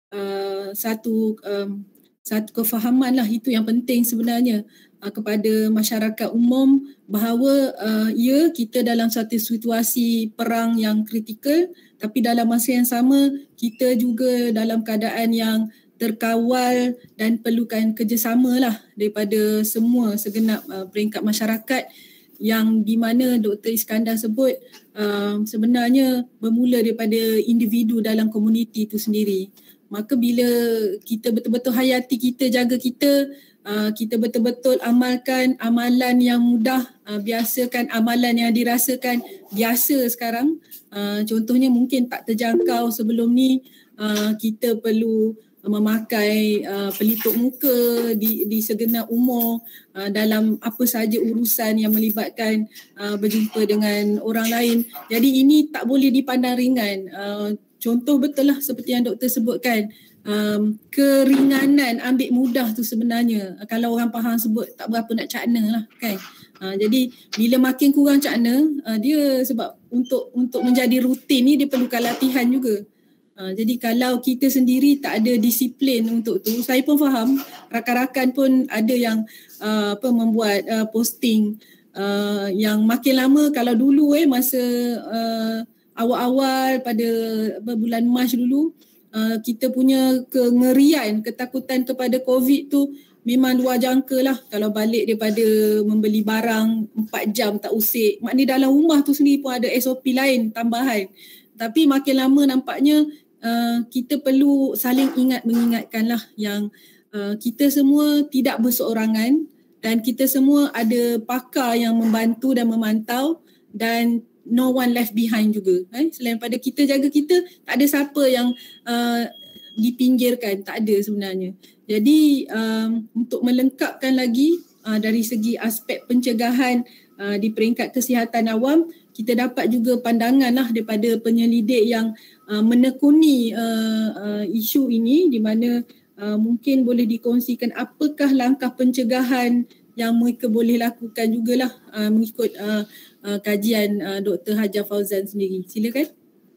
uh, satu um, satu kefahaman lah, itu yang penting sebenarnya uh, kepada masyarakat umum bahawa uh, ya, kita dalam satu situasi perang yang kritikal, tapi dalam masa yang sama kita juga dalam keadaan yang terkawal dan perlukan kerjasama lah daripada semua segenap uh, peringkat masyarakat, yang di mana Doktor Iskandar sebut uh, sebenarnya bermula daripada individu dalam komuniti itu sendiri. Maka bila kita betul-betul hayati kita, jaga kita, uh, kita betul-betul amalkan amalan yang mudah, uh, biasakan amalan yang dirasakan biasa sekarang. Uh, contohnya mungkin tak terjangkau sebelum ni, uh, kita perlu memakai uh, pelitup muka di, di segenap umur uh, dalam apa sahaja urusan yang melibatkan uh, berjumpa dengan orang lain. Jadi ini tak boleh dipandang ringan. Uh, Contoh betul lah seperti yang doktor sebutkan, um, keringanan ambil mudah tu sebenarnya, kalau orang Pahang sebut tak berapa nak cakna lah kan. Uh, jadi bila makin kurang cakna, uh, dia sebab untuk untuk menjadi rutin ni dia perlukan latihan juga. Uh, jadi kalau kita sendiri tak ada disiplin untuk tu, saya pun faham rakan-rakan pun ada yang uh, apa membuat uh, posting uh, yang makin lama, kalau dulu eh masa uh, awal-awal pada bulan Mac dulu, uh, kita punya kengerian, ketakutan kepada COVID tu memang luar jangka lah. Kalau balik daripada membeli barang empat jam tak usik, maknanya dalam rumah tu sendiri pun ada S O P lain tambahan. Tapi makin lama nampaknya uh, kita perlu saling ingat mengingatkan lah yang uh, kita semua tidak berseorangan dan kita semua ada pakar yang membantu dan memantau, dan no one left behind juga. Eh? Selain pada kita jaga kita, tak ada siapa yang uh, dipinggirkan, tak ada sebenarnya. Jadi um, untuk melengkapkan lagi uh, dari segi aspek pencegahan uh, di peringkat kesihatan awam, kita dapat juga pandangan lah daripada penyelidik yang uh, menekuni uh, uh, isu ini, di mana uh, mungkin boleh dikongsikan apakah langkah pencegahan yang mereka boleh lakukan jugalah uh, mengikut uh, uh, kajian uh, Doktor Hajar Fauzan sendiri. Silakan.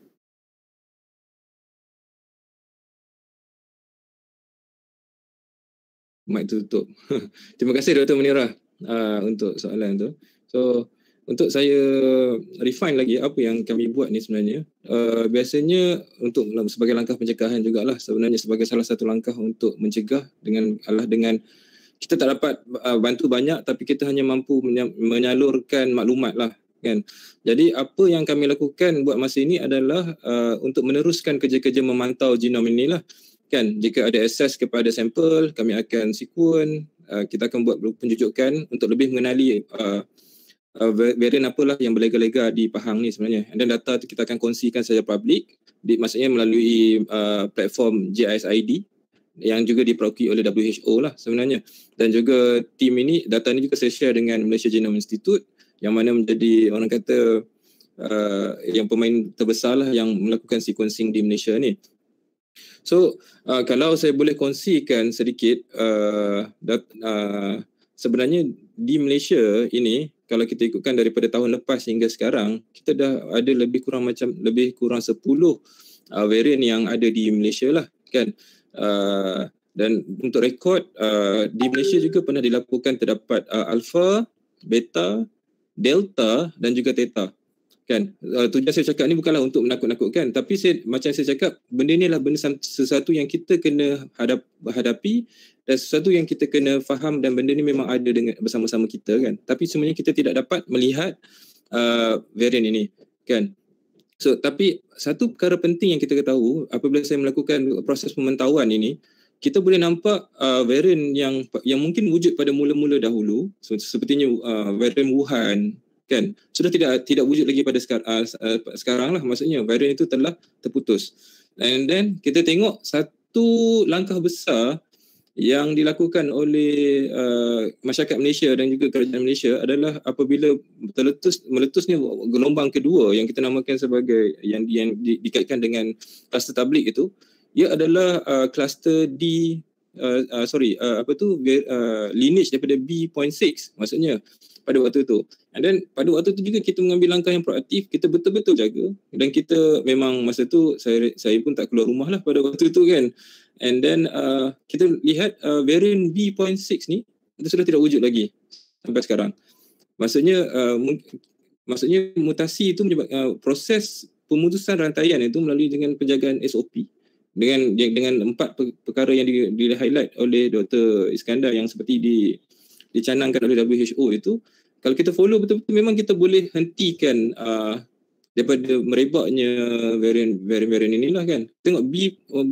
Mic tutup. Terima kasih Doktor Munirah uh, untuk soalan tu. So untuk saya refine lagi apa yang kami buat ni sebenarnya. Uh, biasanya untuk sebagai langkah pencegahan jugalah, sebenarnya sebagai salah satu langkah untuk mencegah dengan adalah dengan kita tak dapat uh, bantu banyak, tapi kita hanya mampu menyalurkan maklumat lah kan. Jadi apa yang kami lakukan buat masa ini adalah uh, untuk meneruskan kerja-kerja memantau genom inilah kan. Jika ada akses kepada sampel, kami akan sekuen, uh, kita akan buat penjujukan untuk lebih mengenali uh, uh, varian apalah yang berlega-lega di Pahang ni sebenarnya. Dan data tu kita akan kongsikan secara publik, di, maksudnya melalui uh, platform J I S I D yang juga diperokui oleh W H O lah sebenarnya. Dan juga tim ini, data ini juga saya share dengan Malaysia Genome Institute, yang mana menjadi orang kata uh, yang pemain terbesar lah yang melakukan sequencing di Malaysia ni. So uh, kalau saya boleh kongsikan sedikit, uh, dat, uh, sebenarnya di Malaysia ini, kalau kita ikutkan daripada tahun lepas hingga sekarang, kita dah ada lebih kurang macam lebih kurang sepuluh uh, varian yang ada di Malaysia lah kan. Uh, dan untuk rekod uh, di Malaysia juga pernah dilakukan terdapat uh, alpha, beta, delta dan juga theta kan. Uh, tujuan saya cakap ni bukanlah untuk menakut-nakutkan, tapi saya, macam saya cakap, benda ni adalah benda sesuatu yang kita kena hadap, hadapi dan sesuatu yang kita kena faham, dan benda ni memang ada dengan bersama-sama kita kan. Tapi sebenarnya kita tidak dapat melihat uh, varian ini kan. So tapi satu perkara penting yang kita tahu apabila saya melakukan proses pemantauan ini, kita boleh nampak uh, varian yang yang mungkin wujud pada mula-mula dahulu, so, sepertinya uh, varian Wuhan kan, sudah tidak tidak wujud lagi pada sekar, uh, sekarang lah, maksudnya varian itu telah terputus. And then kita tengok satu langkah besar yang dilakukan oleh uh, masyarakat Malaysia dan juga kerajaan Malaysia adalah apabila terletus meletusnya gelombang kedua yang kita namakan sebagai yang yang di, dikaitkan dengan kluster tablik itu, ia adalah uh, kluster D uh, uh, sorry uh, apa tu uh, lineage daripada B point six maksudnya pada waktu itu. And then pada waktu itu juga kita mengambil langkah yang proaktif, kita betul-betul jaga, dan kita memang masa tu saya saya pun tak keluar rumah lah pada waktu itu kan. And then uh, kita lihat uh, varian B point six ni itu sudah tidak wujud lagi sampai sekarang. Maksudnya uh, maksudnya mutasi itu menyebab, uh, proses pemutusan rantaian itu melalui dengan penjagaan S O P dengan dengan empat perkara yang di, di highlight oleh Doktor Iskandar yang seperti di dicanangkan oleh W H O itu. Kalau kita follow betul-betul memang kita boleh hentikan uh, daripada merebaknya varian varian inilah kan. Tengok B B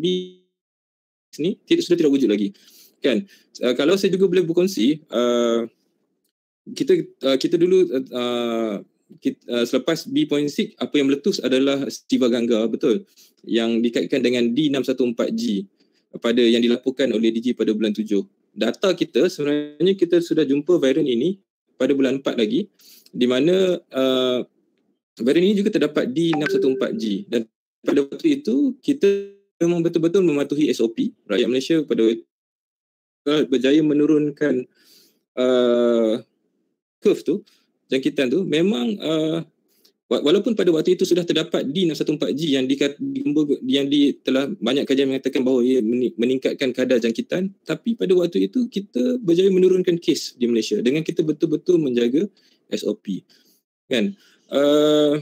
ni tidak, sudah tidak wujud lagi kan. Uh, kalau saya juga boleh berkongsi, uh, kita uh, kita dulu uh, kita, uh, selepas B point six apa yang meletus adalah Siva Gangga, betul, yang dikaitkan dengan D enam satu empat G pada yang dilaporkan oleh D J pada bulan tujuh. Data kita sebenarnya kita sudah jumpa varian ini pada bulan empat lagi, di mana uh, varian ini juga terdapat D enam satu empat G, dan pada waktu itu kita memang betul-betul mematuhi S O P. Rakyat Malaysia pada berjaya menurunkan uh, curve tu, jangkitan tu. Memang uh, walaupun pada waktu itu sudah terdapat D enam satu empat G yang di, yang di telah banyak kajian mengatakan bahawa ia meningkatkan kadar jangkitan, tapi pada waktu itu kita berjaya menurunkan kes di Malaysia dengan kita betul-betul menjaga S O P kan. Uh,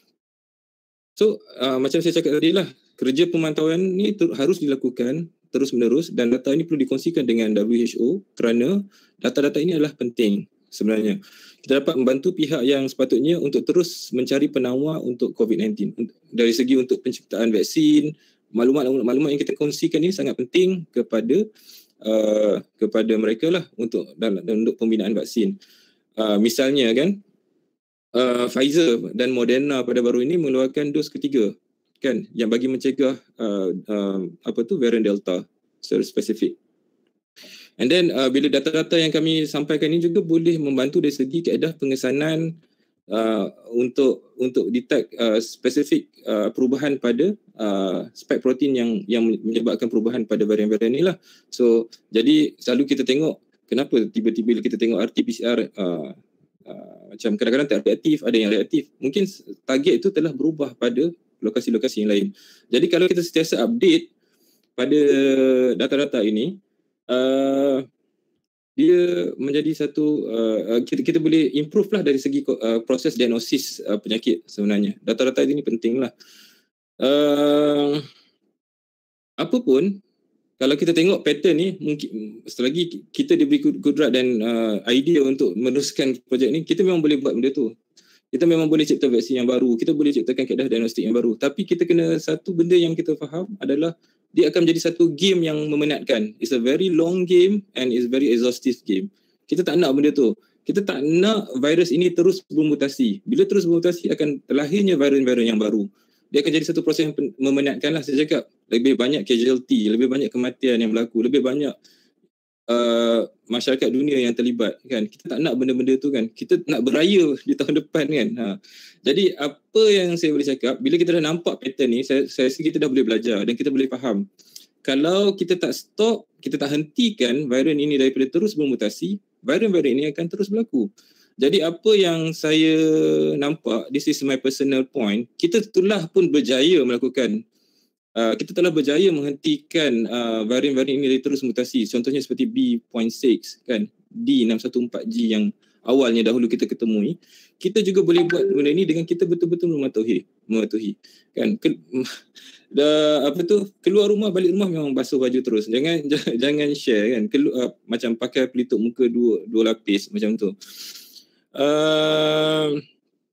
so uh, macam saya cakap tadi lah, kerja pemantauan ni ter- harus dilakukan terus-menerus, dan data ini perlu dikongsikan dengan W H O kerana data-data ini adalah penting sebenarnya. Kita dapat membantu pihak yang sepatutnya untuk terus mencari penawar untuk COVID sembilan belas. Dari segi untuk penciptaan vaksin, maklumat-maklumat yang kita kongsikan ini sangat penting kepada uh, kepada mereka lah untuk dalam untuk pembinaan vaksin. Uh, misalnya kan, uh, Pfizer dan Moderna pada baru ini mengeluarkan dos ketiga kan, yang bagi mencegah uh, uh, apa tu varian Delta secara spesifik. And then uh, bila data-data yang kami sampaikan ini juga boleh membantu dari segi kaedah pengesanan uh, untuk untuk detect uh, spesifik uh, perubahan pada uh, spike protein yang yang menyebabkan perubahan pada varian-varian inilah. So jadi selalu kita tengok kenapa tiba-tiba kita tengok R T P C R uh, uh, macam kadang-kadang tak reaktif, ada yang reaktif. Mungkin target itu telah berubah pada lokasi-lokasi yang lain. Jadi kalau kita sentiasa update pada data-data ini, uh, dia menjadi satu uh, kita kita boleh improve lah dari segi uh, proses diagnosis uh, penyakit sebenarnya. Data-data ini penting lah. Uh, apapun, kalau kita tengok pattern ni, mungkin selagi kita diberi kudrat dan uh, idea untuk meneruskan projek ni, kita memang boleh buat benda tu. Kita memang boleh cipta vaksin yang baru, kita boleh ciptakan kaedah diagnostik yang baru. Tapi kita kena satu benda yang kita faham adalah dia akan menjadi satu game yang memenatkan. It's a very long game and it's very exhaustive game. Kita tak nak benda tu. Kita tak nak virus ini terus bermutasi. Bila terus bermutasi akan terlahirnya varian-varian yang baru. Dia akan jadi satu proses yang memenatkan lah. Saya cakap lebih banyak casualty, lebih banyak kematian yang berlaku, lebih banyak Uh, masyarakat dunia yang terlibat kan. Kita tak nak benda-benda tu kan. Kita nak beraya di tahun depan kan. Ha. Jadi apa yang saya boleh cakap, bila kita dah nampak pattern ni, saya, saya rasa kita dah boleh belajar dan kita boleh faham. Kalau kita tak stop, kita tak hentikan varian ini daripada terus bermutasi, varian-varian ini akan terus berlaku. Jadi apa yang saya nampak, this is my personal point, kita telah pun berjaya melakukan Uh, kita telah berjaya menghentikan uh, varian-varian ini terus mutasi. Contohnya seperti B point six kan, D enam satu empat G yang awalnya dahulu kita ketemui. Kita juga boleh buat benda ini dengan kita betul-betul mematuhi, mematuhi kan. Ke, dah, apa tu, keluar rumah balik rumah memang basuh baju terus. Jangan jangan share kan. Kelu, uh, macam pakai pelitup muka dua dua lapis macam tu. Uh,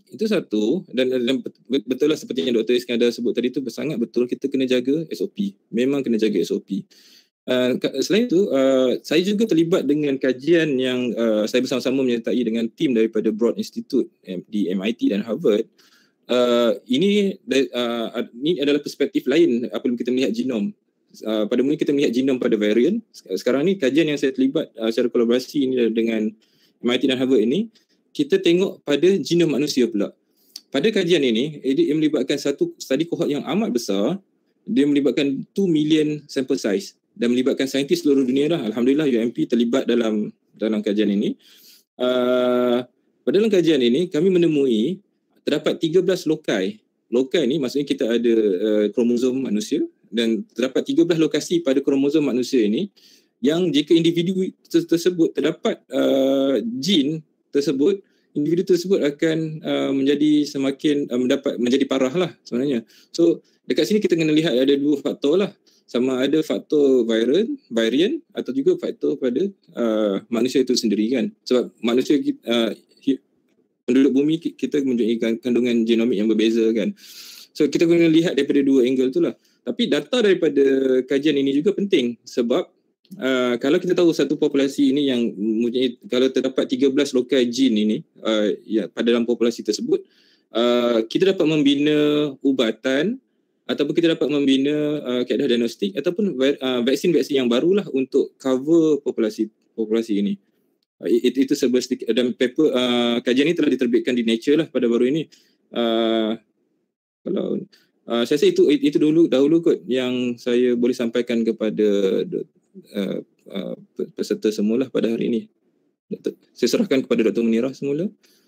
itu satu, dan, dan betul lah seperti yang Doktor Iskandar sebut tadi tu, sangat betul, kita kena jaga S O P. Memang kena jaga S O P. Uh, selain itu, uh, saya juga terlibat dengan kajian yang uh, saya bersama-sama menyertai dengan tim daripada Broad Institute di M I T dan Harvard. Uh, ini, uh, ini adalah perspektif lain apabila kita melihat genom. Uh, pada mula kita melihat genom pada varian. Sekarang ni kajian yang saya terlibat uh, secara kolaborasi ini dengan M I T dan Harvard ini, kita tengok pada genom manusia pula. Pada kajian ini, ia melibatkan satu study cohort yang amat besar. Dia melibatkan two million sample size dan melibatkan saintis seluruh dunia dah. Alhamdulillah U M P terlibat dalam dalam kajian ini. Uh, pada dalam kajian ini, kami menemui terdapat tiga belas lokai. Lokai ni maksudnya kita ada uh, kromosom manusia, dan terdapat tiga belas lokasi pada kromosom manusia ini yang jika individu tersebut terdapat uh, gene tersebut, individu tersebut akan uh, menjadi semakin uh, mendapat menjadi parah lah sebenarnya. So dekat sini kita kena lihat ada dua faktor lah, sama ada faktor varian, varian atau juga faktor pada uh, manusia itu sendiri kan. Sebab manusia uh, penduduk bumi kita mempunyai kandungan genomik yang berbeza kan. So kita kena lihat daripada dua angle tu lah. Tapi data daripada kajian ini juga penting sebab Uh, kalau kita tahu satu populasi ini yang mempunyai, kalau terdapat tiga belas lokai gene ini uh, ya, pada dalam populasi tersebut, uh, kita dapat membina ubatan ataupun kita dapat membina uh, kaedah diagnostik ataupun uh, vaksin-vaksin yang barulah untuk cover populasi populasi ini. Uh, itu, itu sebuah sedikit, dan paper uh, kajian ini telah diterbitkan di Nature lah pada baru ini. Uh, kalau uh, saya rasa itu itu dulu dahulu kot yang saya boleh sampaikan kepada Uh, uh, peserta semula pada hari ini. Doktor, saya serahkan kepada Doktor Munirah semula.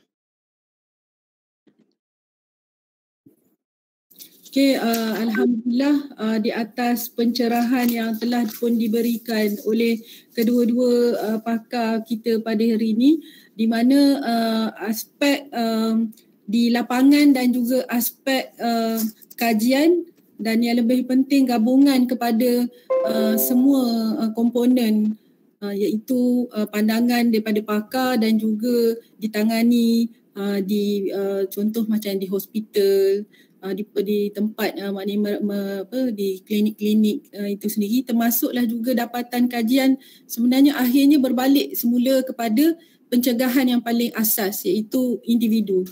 Okey, uh, Alhamdulillah uh, di atas pencerahan yang telah pun diberikan oleh kedua-dua uh, pakar kita pada hari ini, di mana uh, aspek uh, di lapangan dan juga aspek uh, kajian, dan yang lebih penting gabungan kepada uh, semua uh, komponen uh, iaitu uh, pandangan daripada pakar dan juga ditangani uh, di uh, contoh macam di hospital, uh, di, di tempat uh, maknanya me, apa, di klinik-klinik uh, itu sendiri, termasuklah juga dapatan kajian sebenarnya akhirnya berbalik semula kepada pencegahan yang paling asas iaitu individu.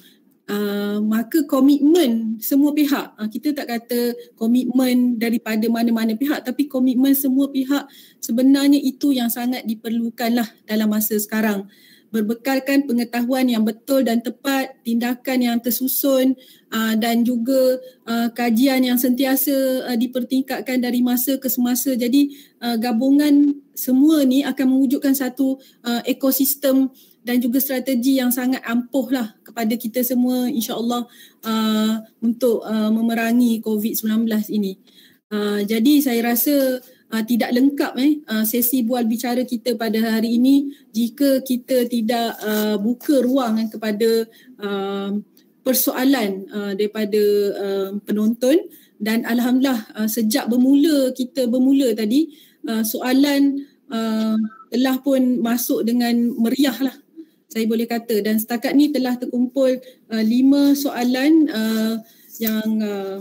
Uh, maka komitmen semua pihak, uh, kita tak kata komitmen daripada mana-mana pihak, tapi komitmen semua pihak sebenarnya itu yang sangat diperlukanlah dalam masa sekarang. Berbekalkan pengetahuan yang betul dan tepat, tindakan yang tersusun uh, dan juga uh, kajian yang sentiasa uh, dipertingkatkan dari masa ke semasa. Jadi uh, gabungan semua ni akan mewujudkan satu uh, ekosistem dan juga strategi yang sangat ampuh lah kepada kita semua insya-Allah uh, untuk uh, memerangi covid sembilan belas ini. Uh, jadi saya rasa uh, tidak lengkap eh uh, sesi bual bicara kita pada hari ini jika kita tidak uh, buka ruang eh, kepada uh, persoalan uh, daripada uh, penonton. Dan alhamdulillah uh, sejak bermula kita bermula tadi uh, soalan uh, telah pun masuk dengan meriah lah, saya boleh kata, dan setakat ni telah terkumpul uh, lima soalan uh, yang uh,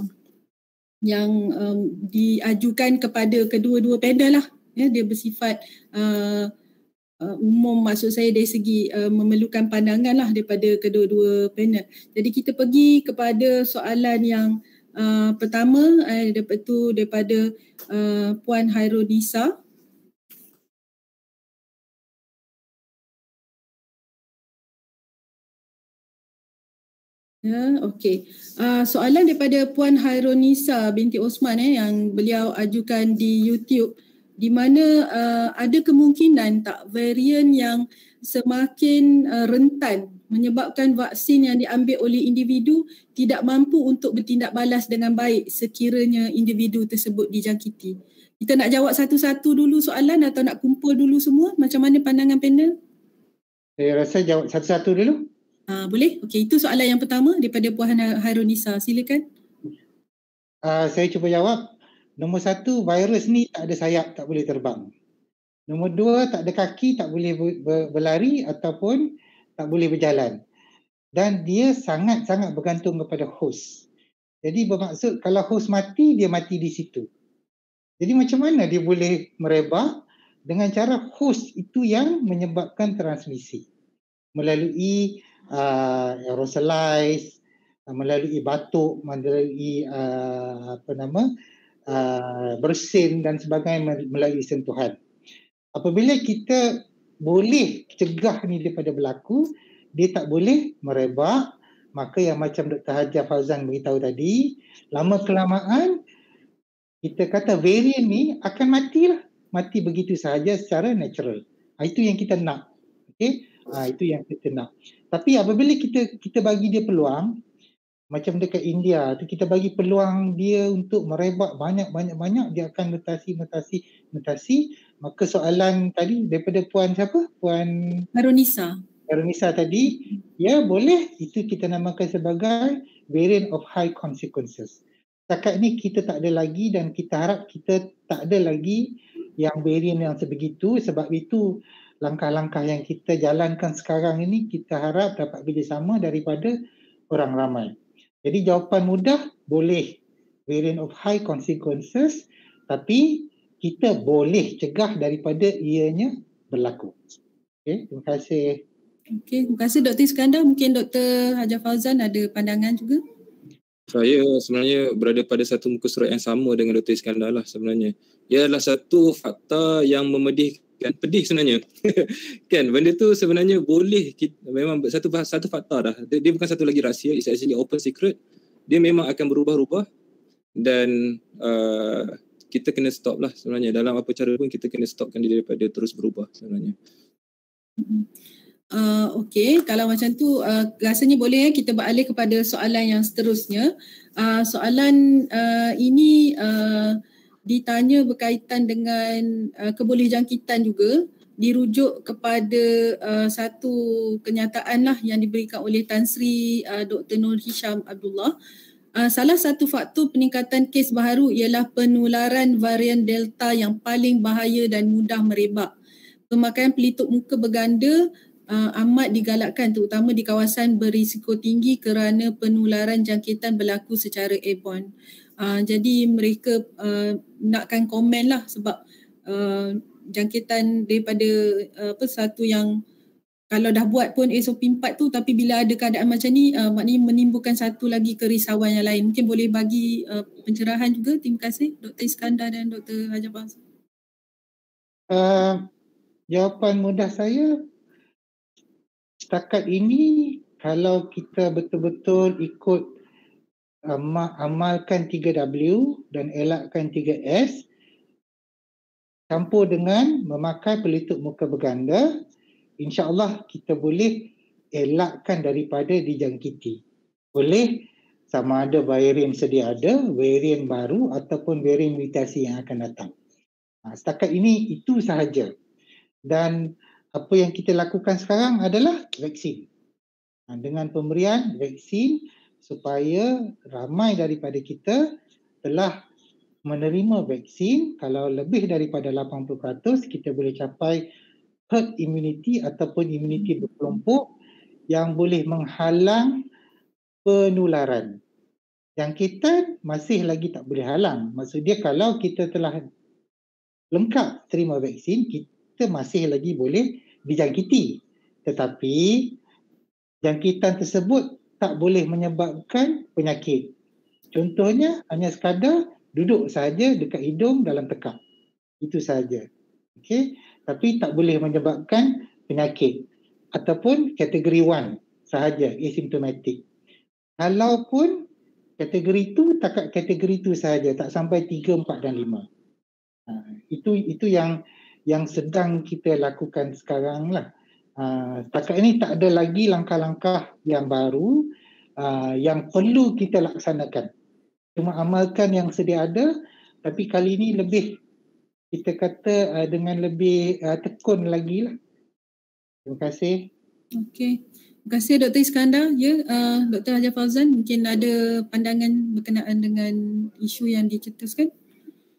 yang um, diajukan kepada kedua-dua panel lah. Ya, dia bersifat uh, uh, umum, maksud saya dari segi uh, memerlukan pandangan lah daripada kedua-dua panel. Jadi kita pergi kepada soalan yang uh, pertama, uh, daripada tu daripada uh, Puan Hairunisa. Ya, okey. Uh, soalan daripada Puan Hairunisa binti Osman eh yang beliau ajukan di YouTube, di mana uh, ada kemungkinan tak varian yang semakin uh, rentan menyebabkan vaksin yang diambil oleh individu tidak mampu untuk bertindak balas dengan baik sekiranya individu tersebut dijangkiti. Kita nak jawab satu-satu dulu soalan atau nak kumpul dulu semua? Macam mana pandangan panel? Saya rasa jawab satu-satu dulu. Uh, boleh? Okey, itu soalan yang pertama daripada Puan Hairunisa. Silakan. Uh, saya cuba jawab. Nombor satu, virus ni tak ada sayap, tak boleh terbang. Nombor dua, tak ada kaki, tak boleh ber- berlari ataupun tak boleh berjalan. dan dia sangat-sangat bergantung kepada host. Jadi bermaksud kalau host mati, dia mati di situ. Jadi macam mana dia boleh merebak? Dengan cara host itu yang menyebabkan transmisi melalui uh, aerosolize, uh, melalui batuk, melalui uh, apa nama uh, bersin dan sebagainya, melalui sentuhan. Apabila kita boleh cegah ni daripada berlaku, dia tak boleh merebak, maka yang macam Doktor Hajar Fauzan beritahu tadi, lama kelamaan kita kata varian ni akan matilah, mati begitu sahaja secara natural. Ha, itu yang kita nak. Okey, ha, itu yang kita nak. Tapi apabila kita kita bagi dia peluang, macam dekat India tu kita bagi peluang dia untuk merebak banyak-banyak-banyak, dia akan mutasi, mutasi, mutasi. Maka soalan tadi daripada Puan siapa? Puan Harunisa. Harunisa tadi, ya boleh, itu kita namakan sebagai variant of high consequences. Setakat ni kita tak ada lagi dan kita harap kita tak ada lagi yang variant yang sebegitu. Sebab itu langkah-langkah yang kita jalankan sekarang ini kita harap dapat kerjasama daripada orang ramai. Jadi jawapan mudah, boleh variant of high consequences, tapi kita boleh cegah daripada ianya berlaku. Okey, terima kasih. Okey, terima kasih Doktor Iskandar. Mungkin Doktor Hajar Fauzan ada pandangan juga. Saya sebenarnya berada pada satu muka surat yang sama dengan Doktor Iskandar lah sebenarnya. Ia adalah satu fakta yang memedihkan, pedih sebenarnya. Kan, benda tu sebenarnya boleh, kita, memang satu satu fakta dah. Dia, dia bukan satu lagi rahsia, it's actually open secret. Dia memang akan berubah-ubah dan uh, kita kena stop lah sebenarnya. Dalam apa cara pun kita kena stopkan dia daripada terus berubah sebenarnya. Uh, Okey, kalau macam tu uh, rasanya boleh ya kita beralih kepada soalan yang seterusnya. Uh, soalan uh, ini uh, ditanya berkaitan dengan uh, kebolehjangkitan juga, dirujuk kepada uh, satu kenyataan lah yang diberikan oleh Tan Sri uh, Doktor Nur Hisham Abdullah. Uh, salah satu faktor peningkatan kes baharu ialah penularan varian Delta yang paling bahaya dan mudah merebak. Pemakaian pelitup muka berganda uh, amat digalakkan terutama di kawasan berisiko tinggi kerana penularan jangkitan berlaku secara airborne. Uh, jadi mereka uh, nakkan komen lah sebab uh, jangkitan daripada uh, apa satu yang kalau dah buat pun S O P empat tu, tapi bila ada keadaan macam ni uh, maknanya menimbulkan satu lagi kerisauan yang lain. Mungkin boleh bagi uh, pencerahan juga. Terima kasih Doktor Iskandar dan Doktor Hajar Fauzan. Uh, jawapan mudah saya, setakat ini kalau kita betul-betul ikut amal, amalkan tiga W dan elakkan tiga S campur dengan memakai pelitup muka berganda, insya-Allah kita boleh elakkan daripada dijangkiti. Boleh sama ada varian sedia ada, varian baru ataupun varian mutasi yang akan datang. Ha, setakat ini itu sahaja. Dan apa yang kita lakukan sekarang adalah vaksin. Ha, dengan pemberian vaksin supaya ramai daripada kita telah menerima vaksin. Kalau lebih daripada lapan puluh peratus kita boleh capai herd immunity ataupun immunity berkelompok yang boleh menghalang penularan. Jangkitan masih lagi tak boleh halang. Maksudnya kalau kita telah lengkap terima vaksin, kita masih lagi boleh dijangkiti. Tetapi jangkitan tersebut tak boleh menyebabkan penyakit. Contohnya hanya sekadar duduk saja dekat hidung dalam tekak. Itu sahaja. Okey, tapi tak boleh menyebabkan penyakit ataupun kategori satu sahaja, asymptomatic. Kalaupun kategori itu takat kategori itu sahaja, tak sampai tiga, empat dan lima. Ha, itu itu yang yang sedang kita lakukan sekarang lah. Uh, setakat ini tak ada lagi langkah-langkah yang baru uh, yang perlu kita laksanakan. Cuma amalkan yang sedia ada, tapi kali ini lebih kita kata uh, dengan lebih uh, tekun lagi lah. Terima kasih. Okey. Terima kasih Doktor Iskandar. Ya, uh, Doktor Hajar Fauzan mungkin ada pandangan berkenaan dengan isu yang dicetuskan.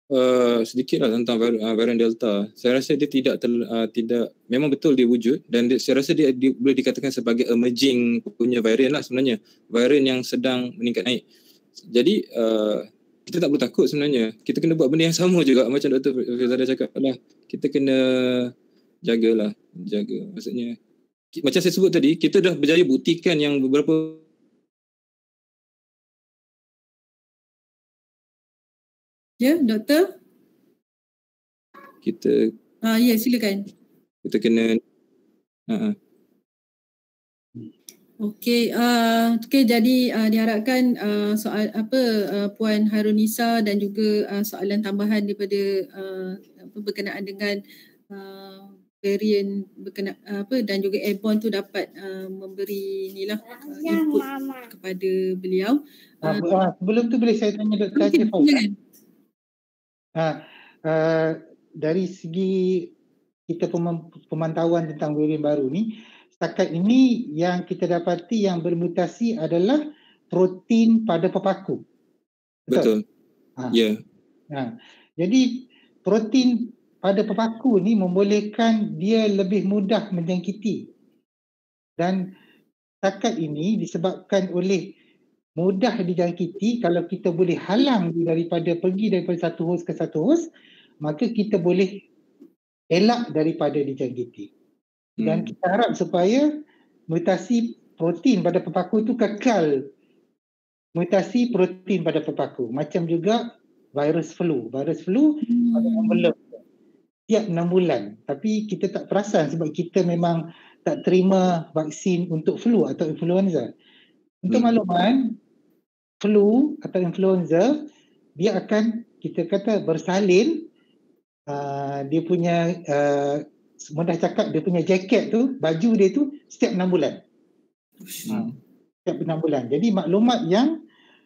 Uh, sedikitlah tentang varian, uh, varian Delta. Saya rasa dia tidak ter, uh, tidak memang betul dia wujud dan dia, saya rasa dia, dia boleh dikatakan sebagai emerging punya varian lah sebenarnya. Varian yang sedang meningkat naik. Jadi uh, kita tak perlu takut sebenarnya. Kita kena buat benda yang sama juga macam Doktor Fazada cakap lah. Kita kena jagalah, jaga. Maksudnya macam saya sebut tadi, kita dah berjaya buktikan yang beberapa Ya, doktor? Kita Ah, ya, silakan. Kita kena uh, Okey, uh, okay, jadi uh, diharapkan uh, soal apa uh, Puan Hairunisa dan juga uh, soalan tambahan daripada uh, apa, berkenaan dengan uh, varian berkenaan uh, apa dan juga airborne tu dapat uh, memberi inilah uh, input kepada beliau. Uh, Uh, uh, sebelum tu boleh saya tanya Doktor Haji Fauzan? Uh, uh, dari segi kita pemantauan tentang varian baru ni, setakat ini yang kita dapati yang bermutasi adalah protein pada pepaku. Betul. Ha. Ya. Ha. Jadi protein pada pepaku ni membolehkan dia lebih mudah menjangkiti. Dan setakat ini disebabkan oleh mudah dijangkiti, kalau kita boleh halang daripada pergi daripada satu host ke satu host, maka kita boleh elak daripada dijangkiti. Dan hmm. kita harap supaya mutasi protein pada pepaku itu kekal mutasi protein pada pepaku. Macam juga virus flu. Virus flu hmm. pada envelope tiap enam bulan. Tapi kita tak perasan sebab kita memang tak terima vaksin untuk flu atau influenza. Untuk hmm. makluman, flu atau influenza dia akan kita kata bersalin uh, dia punya uh, mudah cakap dia punya jaket tu, baju dia tu setiap enam bulan. Hmm. Setiap enam bulan. Jadi maklumat yang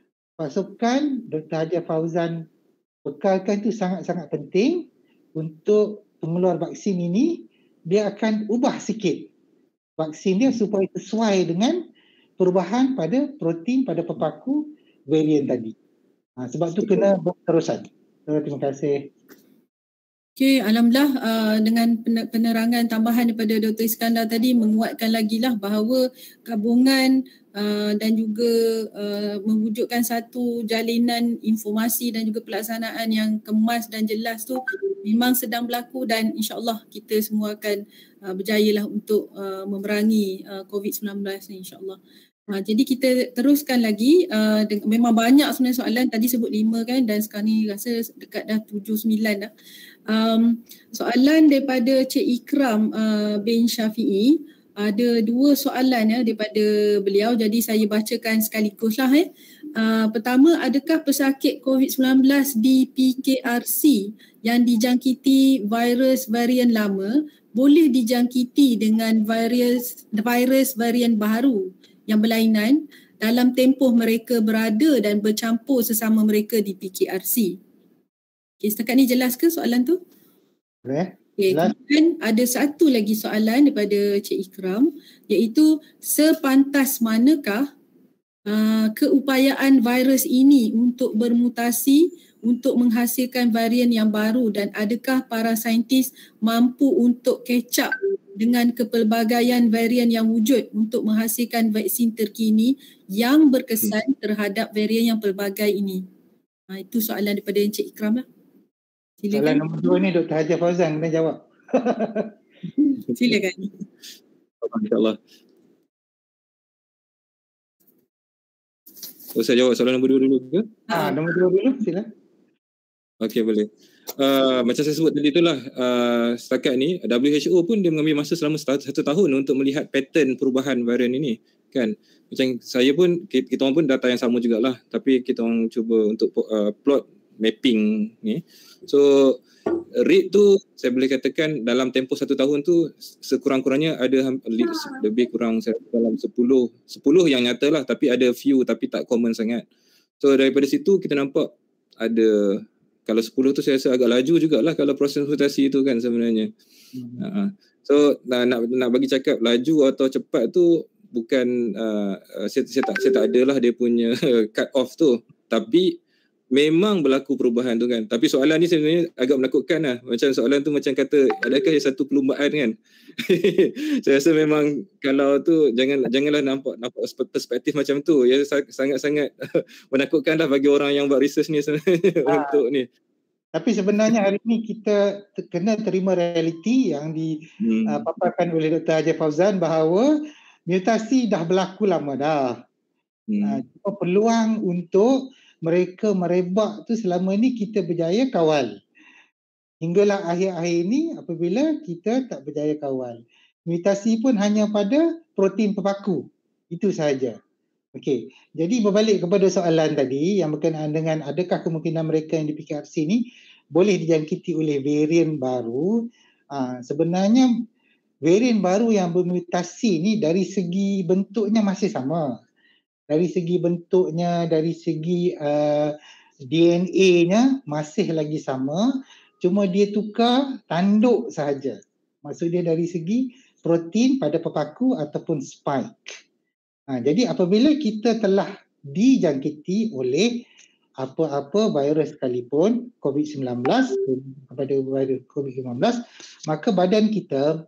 pasukan Doktor Haji Fauzan bekalkan tu sangat-sangat penting untuk pengeluar vaksin ini. Dia akan ubah sikit vaksin dia supaya sesuai dengan perubahan pada protein pada pepaku varian tadi. Ha, sebab tu kena berterusan. Terima kasih. Okey, alhamdulillah uh, dengan penerangan tambahan daripada Doktor Iskandar tadi menguatkan lagi lah bahawa gabungan uh, dan juga uh, mewujudkan satu jalinan informasi dan juga pelaksanaan yang kemas dan jelas tu memang sedang berlaku dan insya-Allah kita semua akan uh, berjayalah untuk uh, memerangi uh, covid sembilan belas ni insya-Allah. Ha, jadi kita teruskan lagi, uh, de- memang banyak sebenarnya soalan, tadi sebut lima kan dan sekarang ni rasa dekat dah tujuh sembilan dah. Um, soalan daripada Cik Ikram uh, bin Syafi'i, ada dua soalan ya daripada beliau, jadi saya bacakan sekaligus lah eh. Uh, pertama, adakah pesakit covid sembilan belas di P K R C yang dijangkiti virus varian lama boleh dijangkiti dengan virus virus varian baru yang berlainan dalam tempoh mereka berada dan bercampur sesama mereka di P K R C? Okay, setakat ni jelas ke soalan tu? Boleh. Okay, kemudian ada satu lagi soalan daripada Cik Ikram, iaitu sepantas manakah uh, keupayaan virus ini untuk bermutasi untuk menghasilkan varian yang baru dan adakah para saintis mampu untuk catch up dengan kepelbagaian varian yang wujud untuk menghasilkan vaksin terkini yang berkesan terhadap varian yang pelbagai ini? Ha, itu soalan daripada Encik Ikram lah. Silakan. Soalan nombor dua ni Doktor Haji Fauzan kena jawab. Silakan. InsyaAllah. Oh, saya jawab soalan nombor dua dulu ke? Ha, nombor dua dulu silakan. Okey, boleh. Uh, macam saya sebut tadi itulah, uh, setakat ni W H O pun dia mengambil masa selama satu, satu tahun untuk melihat pattern perubahan varian ini kan. Macam saya pun, kita, kita orang pun data yang sama jugalah, tapi kita orang cuba untuk uh, plot mapping ni. So rate tu saya boleh katakan dalam tempoh satu tahun tu sekurang-kurangnya ada lebih kurang dalam sepuluh sepuluh yang nyata lah, tapi ada few tapi tak common sangat. So daripada situ kita nampak ada, kalau sepuluh tu saya rasa agak laju jugalah kalau proses mutasi tu kan sebenarnya. Hmm. Uh, so nak, nak nak bagi cakap laju atau cepat tu bukan uh, saya, saya tak saya tak adalah dia punya cut off tu, tapi memang berlaku perubahan tu kan. Tapi soalan ni sebenarnya agak menakutkan lah. Macam soalan tu macam kata, adakah satu perlumbaan kan? Saya rasa memang kalau tu jangan janganlah nampak nampak perspektif macam tu. Ya, sangat-sangat menakutkan lah bagi orang yang buat research ni sebenarnya ha. untuk ni. Tapi sebenarnya hari ni kita kena terima realiti yang dipaparkan hmm. oleh Doktor Haji Fauzan bahawa mutasi dah berlaku lama dah. Hmm. Uh, peluang untuk mereka merebak tu selama ni kita berjaya kawal. Hinggalah akhir-akhir ini apabila kita tak berjaya kawal. Mutasi pun hanya pada protein pepaku. Itu sahaja. Okey. Jadi berbalik kepada soalan tadi yang berkenaan dengan adakah kemungkinan mereka yang di P K R C ni boleh dijangkiti oleh varian baru. Uh, sebenarnya varian baru yang bermutasi ni dari segi bentuknya masih sama. Dari segi bentuknya, dari segi uh, D N A-nya masih lagi sama, cuma dia tukar tanduk sahaja. Maksudnya dari segi protein pada pepaku ataupun spike. Ha, jadi apabila kita telah dijangkiti oleh apa-apa virus sekalipun, COVID sembilan belas, kepada virus COVID sembilan belas, maka badan kita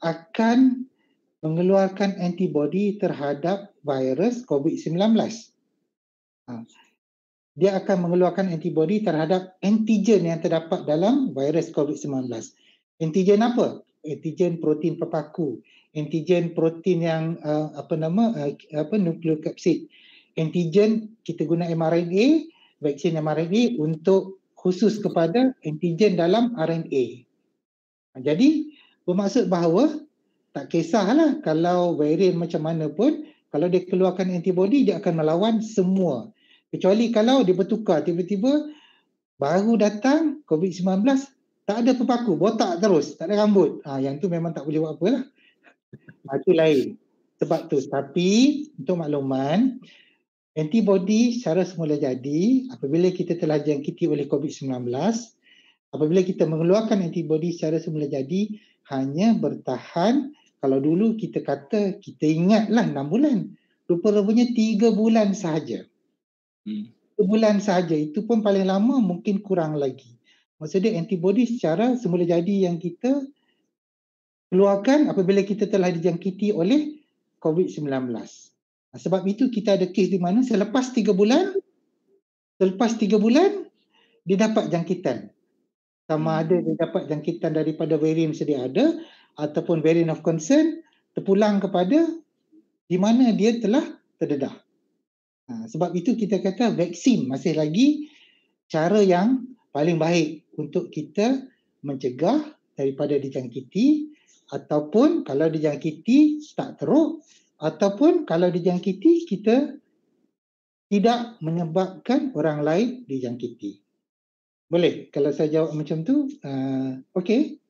akan mengeluarkan antibodi terhadap virus COVID sembilan belas. Ha. Dia akan mengeluarkan antibodi terhadap antigen yang terdapat dalam virus COVID sembilan belas. Antigen apa? Antigen protein pepaku, antigen protein yang uh, apa nama uh, apa nukleokapsid. Antigen kita guna M R N A, vaksin M R N A untuk khusus kepada antigen dalam R N A. Ha. Jadi bermaksud bahawa tak kisahlah kalau varian macam mana pun, kalau dia keluarkan antibodi, dia akan melawan semua. Kecuali kalau dia bertukar, tiba-tiba baru datang COVID sembilan belas, tak ada pepaku, botak terus, tak ada rambut. Ha, yang tu memang tak boleh buat apa lah. Ha, itu lain. Sebab tu, tapi untuk makluman, antibodi secara semula jadi, apabila kita telah jangkiti oleh COVID sembilan belas, apabila kita mengeluarkan antibodi secara semula jadi, hanya bertahan, kalau dulu kita kata, kita ingatlah enam bulan. Rupa-rupanya tiga bulan sahaja. Hmm. tiga bulan sahaja. Itu pun paling lama mungkin kurang lagi. Maksudnya antibodi secara semula jadi yang kita keluarkan apabila kita telah dijangkiti oleh COVID sembilan belas. Sebab itu kita ada kes di mana selepas tiga bulan, selepas tiga bulan, dia dapat jangkitan. Sama ada dia dapat jangkitan daripada varian sedia ada ataupun variant of concern, terpulang kepada di mana dia telah terdedah. Ha, sebab itu kita kata vaksin masih lagi cara yang paling baik untuk kita mencegah daripada dijangkiti, ataupun kalau dijangkiti tak teruk, ataupun kalau dijangkiti kita tidak menyebabkan orang lain dijangkiti. Boleh kalau saya jawab macam tu? Uh, Okey.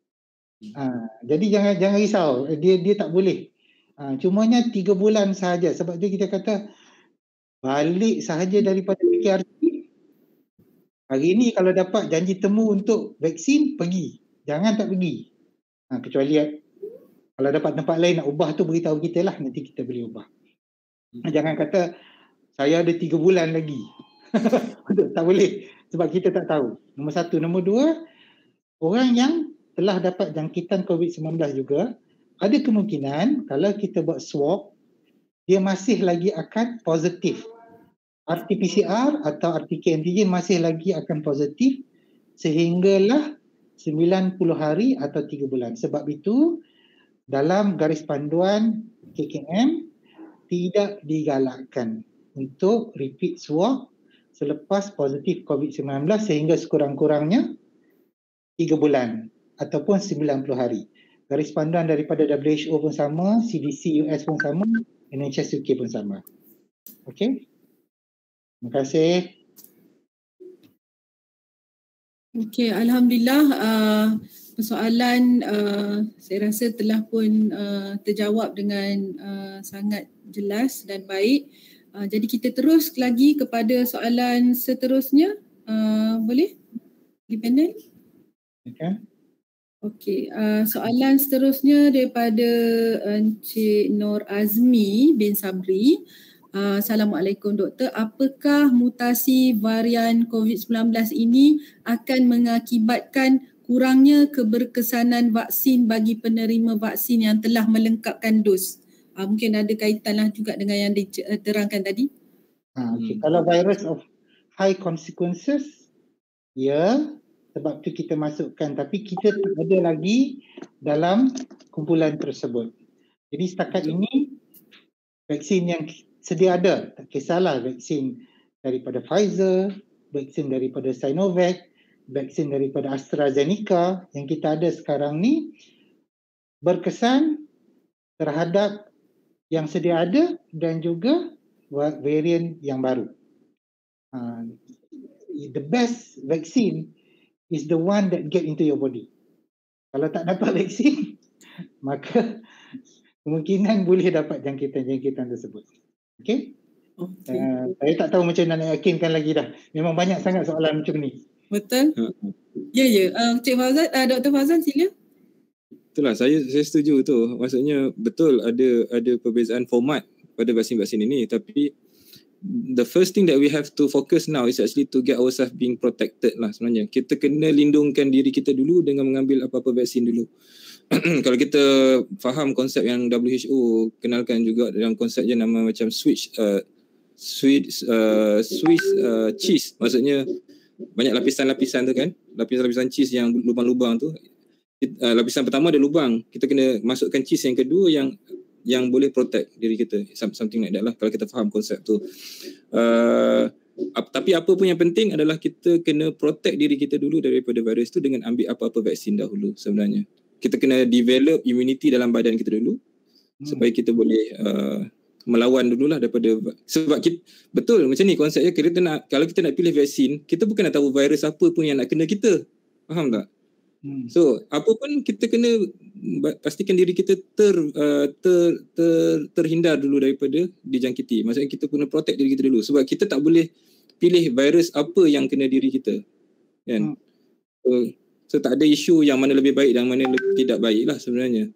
Ha, jadi jangan jangan risau, dia dia tak boleh. Ha, cumanya tiga bulan sahaja. Sebab tu kita kata balik sahaja daripada P K R C. Hari ni kalau dapat janji temu untuk vaksin, pergi. Jangan tak pergi. Ha, kecuali kalau dapat tempat lain nak ubah tu beritahu kita lah, nanti kita boleh ubah. Ha, jangan kata saya ada tiga bulan lagi. Tak boleh. Sebab kita tak tahu. Nombor satu. Nombor dua, orang yang telah dapat jangkitan COVID sembilan belas juga, ada kemungkinan kalau kita buat swab, dia masih lagi akan positif. R T P C R atau R T K antigen masih lagi akan positif sehinggalah sembilan puluh hari atau tiga bulan. Sebab itu, dalam garis panduan K K M, tidak digalakkan untuk repeat swab selepas positif COVID sembilan belas sehingga sekurang-kurangnya tiga bulan ataupun sembilan puluh hari. Garis panduan daripada W H O pun sama, C D C U S pun sama, N H S U K pun sama. Okey. Terima kasih. Okey, alhamdulillah uh, persoalan uh, saya rasa telah pun uh, terjawab dengan uh, sangat jelas dan baik. Uh, jadi kita terus lagi kepada soalan seterusnya. Uh, boleh? Di panel? Okay. Okey, uh, soalan seterusnya daripada Encik Nur Azmi bin Sabri. Uh, Assalamualaikum Doktor. Apakah mutasi varian covid sembilan belas ini akan mengakibatkan kurangnya keberkesanan vaksin bagi penerima vaksin yang telah melengkapkan dos? Uh, mungkin ada kaitanlah juga dengan yang diterangkan tadi. Ha, okay. Hmm. Kalau virus of high consequences, ya, sebab tu kita masukkan, tapi kita tak ada lagi dalam kumpulan tersebut. Jadi setakat ini vaksin yang sedia ada, tak kisahlah vaksin daripada Pfizer, vaksin daripada Sinovac, vaksin daripada AstraZeneca yang kita ada sekarang ni berkesan terhadap yang sedia ada dan juga varian yang baru. Uh, the best vaccine is the one that get into your body. Kalau tak dapat vaksin, maka kemungkinan boleh dapat jangkitan-jangkitan tersebut. Okey? Okay. Uh, saya tak tahu macam mana nak yakinkan lagi dah. Memang banyak sangat soalan macam ni. Betul? Ya, ya. Uh, Cik Fazal, uh, Doktor Fazal sila. Itulah, saya saya setuju tu. Maksudnya betul ada ada perbezaan format pada vaksin-vaksin ini, tapi the first thing that we have to focus now is actually to get ourselves being protected lah sebenarnya. Kita kena lindungkan diri kita dulu dengan mengambil apa-apa vaksin dulu. Kalau kita faham konsep yang W H O kenalkan juga dalam konsep yang nama macam switch uh, switch uh, Swiss uh, cheese, maksudnya banyak lapisan-lapisan tu kan, lapisan-lapisan cheese yang lubang-lubang tu. Uh, lapisan pertama ada lubang, kita kena masukkan cheese yang kedua yang yang boleh protect diri kita, something like that lah kalau kita faham konsep tu. Uh, ap, tapi apa pun yang penting adalah kita kena protect diri kita dulu daripada virus tu dengan ambil apa-apa vaksin dahulu sebenarnya. Kita kena develop immunity dalam badan kita dulu hmm. supaya kita boleh uh, melawan dululah daripada, sebab kita, betul macam ni konsepnya, kita nak, kalau kita nak pilih vaksin, kita bukan nak tahu virus apa pun yang nak kena kita, faham tak? Hmm. So apa pun kita kena pastikan diri kita ter, uh, ter, ter terhindar dulu daripada dijangkiti. Maksudnya kita kena protect diri kita dulu, sebab kita tak boleh pilih virus apa yang kena diri kita kan. Hmm. So, so tak ada isu yang mana lebih baik dan mana lebih tidak baik lah sebenarnya.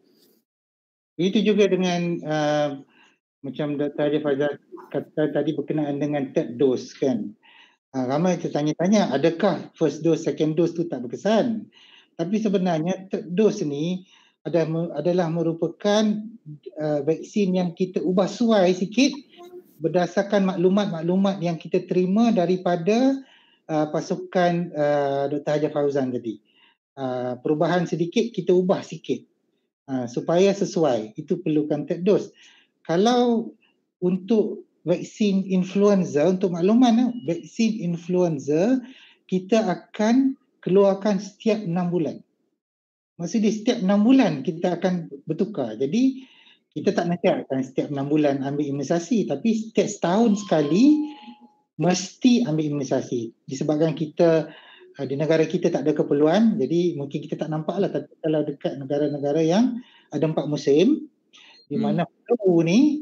Begitu juga dengan uh, macam Doktor Arif Fazal kata tadi berkenaan dengan third dose kan. Uh, ramai tertanya-tanya adakah first dose, second dose tu tak berkesan. Tapi sebenarnya third dose ni adalah merupakan uh, vaksin yang kita ubah suai sikit berdasarkan maklumat-maklumat yang kita terima daripada uh, pasukan uh, Doktor Hajar Fauzan tadi. Uh, perubahan sedikit kita ubah sikit uh, supaya sesuai. Itu perlukan third dose. Kalau untuk vaksin influenza, untuk makluman, vaksin influenza kita akan keluarkan setiap enam bulan. Maksudnya setiap enam bulan kita akan bertukar. Jadi kita tak nak cakapkan setiap enam bulan ambil imunisasi, tapi setiap setahun sekali mesti ambil imunisasi. Disebabkan kita di negara kita tak ada keperluan, jadi mungkin kita tak nampak lah. Tapi kalau dekat negara-negara yang ada empat musim, di mana flu ni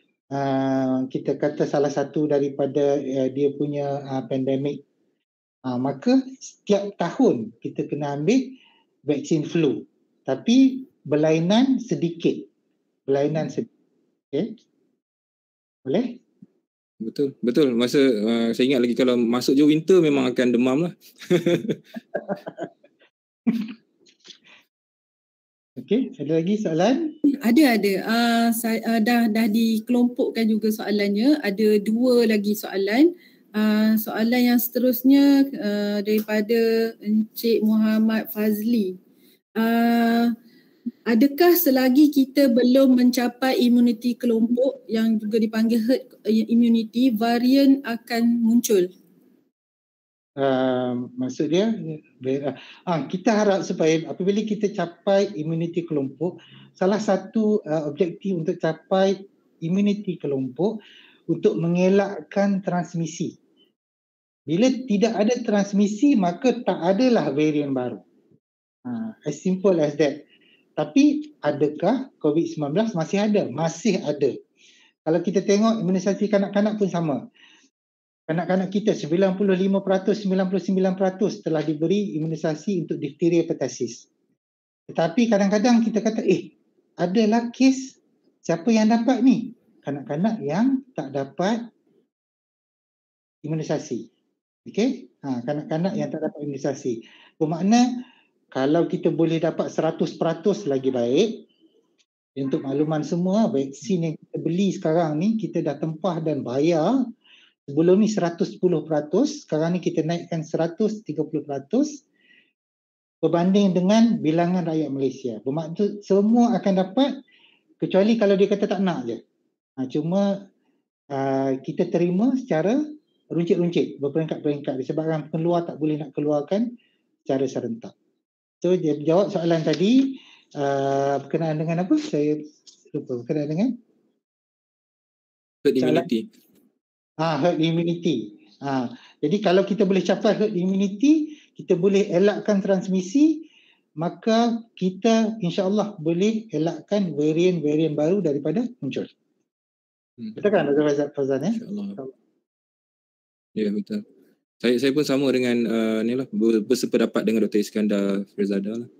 uh, kita kata salah satu daripada uh, dia punya uh, pandemik, uh, maka setiap tahun kita kena ambil vaksin flu, tapi berlainan sedikit, berlainan sedikit. Okay? Boleh? Betul, betul. Masa uh, saya ingat lagi kalau masuk je winter memang akan demam lah. Okey, ada lagi soalan? Ada, ada. Uh, saya, uh, dah dah dikelompokkan juga soalannya. Ada dua lagi soalan. Uh, soalan yang seterusnya uh, daripada Encik Muhammad Fazli. Uh, Adakah selagi kita belum mencapai imuniti kelompok yang juga dipanggil herd immunity, varian akan muncul? Uh, maksud dia, uh, kita harap supaya apabila kita capai imuniti kelompok, salah satu uh, objektif untuk capai imuniti kelompok untuk mengelakkan transmisi. Bila tidak ada transmisi, maka tak adalah varian baru. Uh, as simple as that. Tapi adakah covid sembilan belas masih ada? Masih ada. Kalau kita tengok imunisasi kanak-kanak pun sama. Kanak-kanak kita sembilan puluh lima peratus, sembilan puluh sembilan peratus telah diberi imunisasi untuk difteri hepatitis. Tetapi kadang-kadang kita kata, eh, adalah kes siapa yang dapat ni? kanak-kanak yang tak dapat imunisasi. Okey? Ha, kanak-kanak yang tak dapat imunisasi. Bermakna kalau kita boleh dapat seratus peratus lagi baik. Untuk makluman semua, vaksin yang kita beli sekarang ni kita dah tempah dan bayar. Sebelum ni seratus sepuluh peratus, sekarang ni kita naikkan seratus tiga puluh peratus berbanding dengan bilangan rakyat Malaysia. Bermaksud semua akan dapat kecuali kalau dia kata tak nak je. Ha, cuma uh, kita terima secara runcit-runcit, berperingkat-peringkat disebabkan pengeluar tak boleh nak keluarkan secara serentak. So dia jawab soalan tadi uh, berkenaan dengan apa? Saya lupa berkenaan dengan herd immunity. Ah, herd immunity. Ah, jadi kalau kita boleh capai herd immunity, kita boleh elakkan transmisi, maka kita insya-Allah boleh elakkan varian-varian baru daripada muncul. Hmm. Betul kan Doktor Fazan ya? Insya-Allah. Ya, betul. Saya saya pun sama dengan uh, ni lah, bersependapat dengan Doktor Iskandar Firzada lah.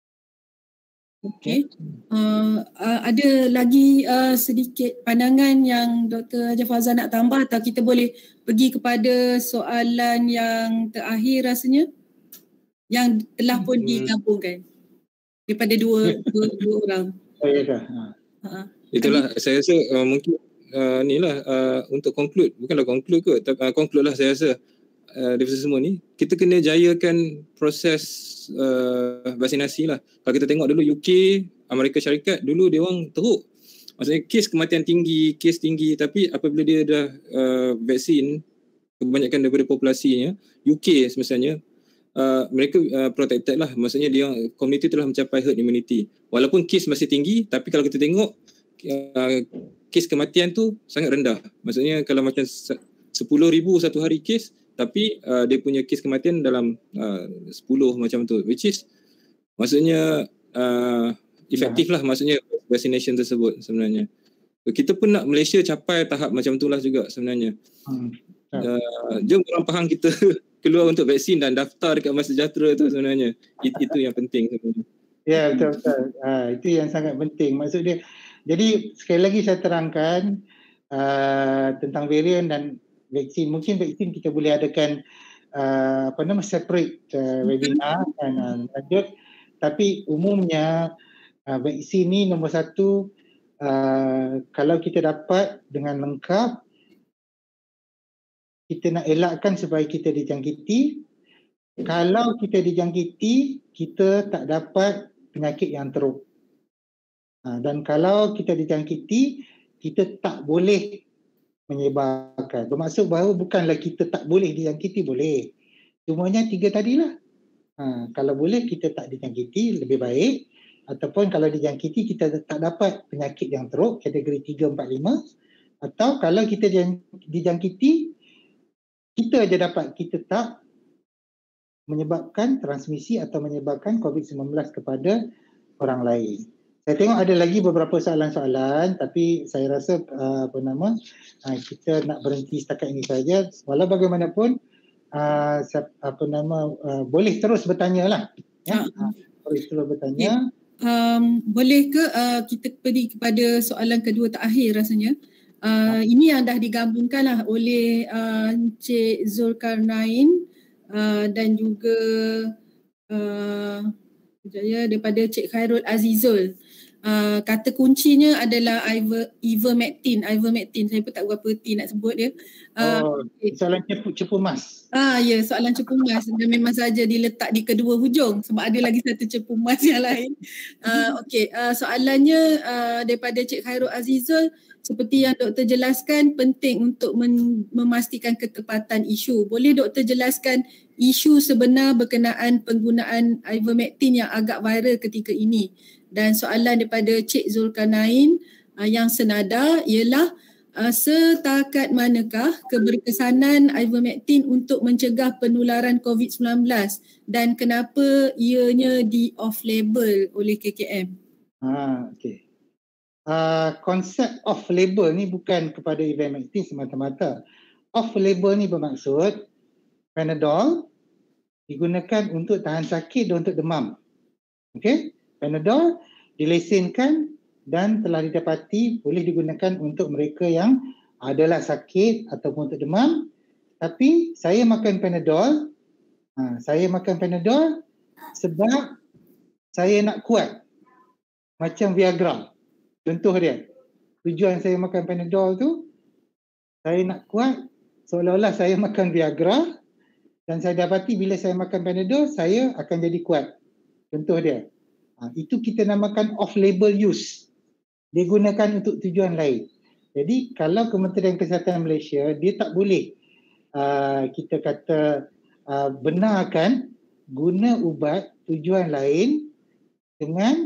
Okey. Uh, uh, ada lagi uh, sedikit pandangan yang Doktor Haji Fazal nak tambah atau kita boleh pergi kepada soalan yang terakhir rasanya yang telah pun hmm. digabungkan daripada dua dua, dua orang. Oh, ya ke? Ha. Itulah saya rasa uh, mungkin uh, ni lah uh, untuk conclude, bukanlah conclude kot, tapi uh, conclude lah saya rasa. Uh, daripada semua ni kita kena jayakan proses uh, vaksinasi lah. Kalau kita tengok dulu U K, Amerika Syarikat, dulu dia orang teruk, maksudnya kes kematian tinggi, kes tinggi, tapi apabila dia dah uh, vaksin kebanyakan daripada populasinya, U K semestinya uh, mereka uh, protected lah, maksudnya dia community telah mencapai herd immunity walaupun kes masih tinggi, tapi kalau kita tengok uh, kes kematian tu sangat rendah. Maksudnya kalau macam sepuluh ribu satu hari kes, tapi uh, dia punya kes kematian dalam uh, sepuluh macam tu, which is maksudnya uh, efektif lah, maksudnya vaccination tersebut sebenarnya. Kita pun nak Malaysia capai tahap macam tu lah juga sebenarnya. Hmm. Uh, jom orang faham kita keluar untuk vaksin dan daftar dekat Mas Sejahtera tu sebenarnya. It, itu yang penting sebenarnya. Ya, betul-betul. Uh, itu yang sangat penting. Maksud dia, jadi sekali lagi saya terangkan uh, tentang varian dan vaksin. Mungkin vaksin kita boleh adakan uh, apa nama separate uh, webinar dan uh, lanjut. Tapi umumnya uh, vaksin ni nombor satu, uh, kalau kita dapat dengan lengkap, kita nak elakkan supaya kita dijangkiti. Kalau kita dijangkiti, kita tak dapat penyakit yang teruk. Uh, dan kalau kita dijangkiti, kita tak boleh menyebarkan. Bermaksud bahawa bukanlah kita tak boleh dijangkiti, boleh. Cumanya tiga tadilah. Ha, kalau boleh kita tak dijangkiti lebih baik, ataupun kalau dijangkiti kita tak dapat penyakit yang teruk kategori tiga, empat, lima, atau kalau kita dijangkiti kita aja dapat, kita tak menyebabkan transmisi atau menyebabkan covid sembilan belas kepada orang lain. Saya tengok ada lagi beberapa soalan-soalan, tapi saya rasa uh, apa nama uh, kita nak berhenti setakat ini saja. Walau bagaimanapun uh, apa nama uh, boleh terus bertanya lah. Ya, uh, boleh terus bertanya. Okay. Um, boleh ke uh, kita pergi kepada soalan kedua terakhir rasanya? Uh, ini yang dah digabungkan lah oleh uh, Encik Zulkarnain uh, dan juga uh, ya, daripada Cik Khairul Azizul. Uh, kata kuncinya adalah Iver, Ivermectin. Ivermectin, saya pun tak berapa erti nak sebut dia. Uh, oh, soalan cepu, cepu mas. Ah, ya, soalan cepu mas. Dan memang saja diletak di kedua hujung sebab ada lagi satu cepu mas yang lain. Uh, Okey, uh, soalannya uh, daripada Cik Khairul Azizul, seperti yang doktor jelaskan, penting untuk men- memastikan ketepatan isu. Boleh doktor jelaskan isu sebenar berkenaan penggunaan Ivermectin yang agak viral ketika ini? Dan soalan daripada Cik Zulkarnain uh, yang senada ialah uh, setakat manakah keberkesanan Ivermectin untuk mencegah penularan covid sembilan belas dan kenapa ianya di off label oleh K K M? Ha, okey. Uh, konsep off label ni bukan kepada Ivermectin semata-mata. Off label ni bermaksud Panadol digunakan untuk tahan sakit dan untuk demam. Okey? Panadol dilesenkan dan telah didapati boleh digunakan untuk mereka yang adalah sakit ataupun untuk demam. Tapi saya makan Panadol, ha, saya makan Panadol sebab saya nak kuat, macam Viagra. Contoh dia, tujuan saya makan Panadol tu, saya nak kuat, seolah-olah saya makan Viagra dan saya dapati bila saya makan Panadol, saya akan jadi kuat. Contoh dia. Ha, itu kita namakan off-label use. Digunakan untuk tujuan lain. Jadi kalau Kementerian Kesihatan Malaysia, dia tak boleh uh, kita kata uh, benarkan guna ubat tujuan lain dengan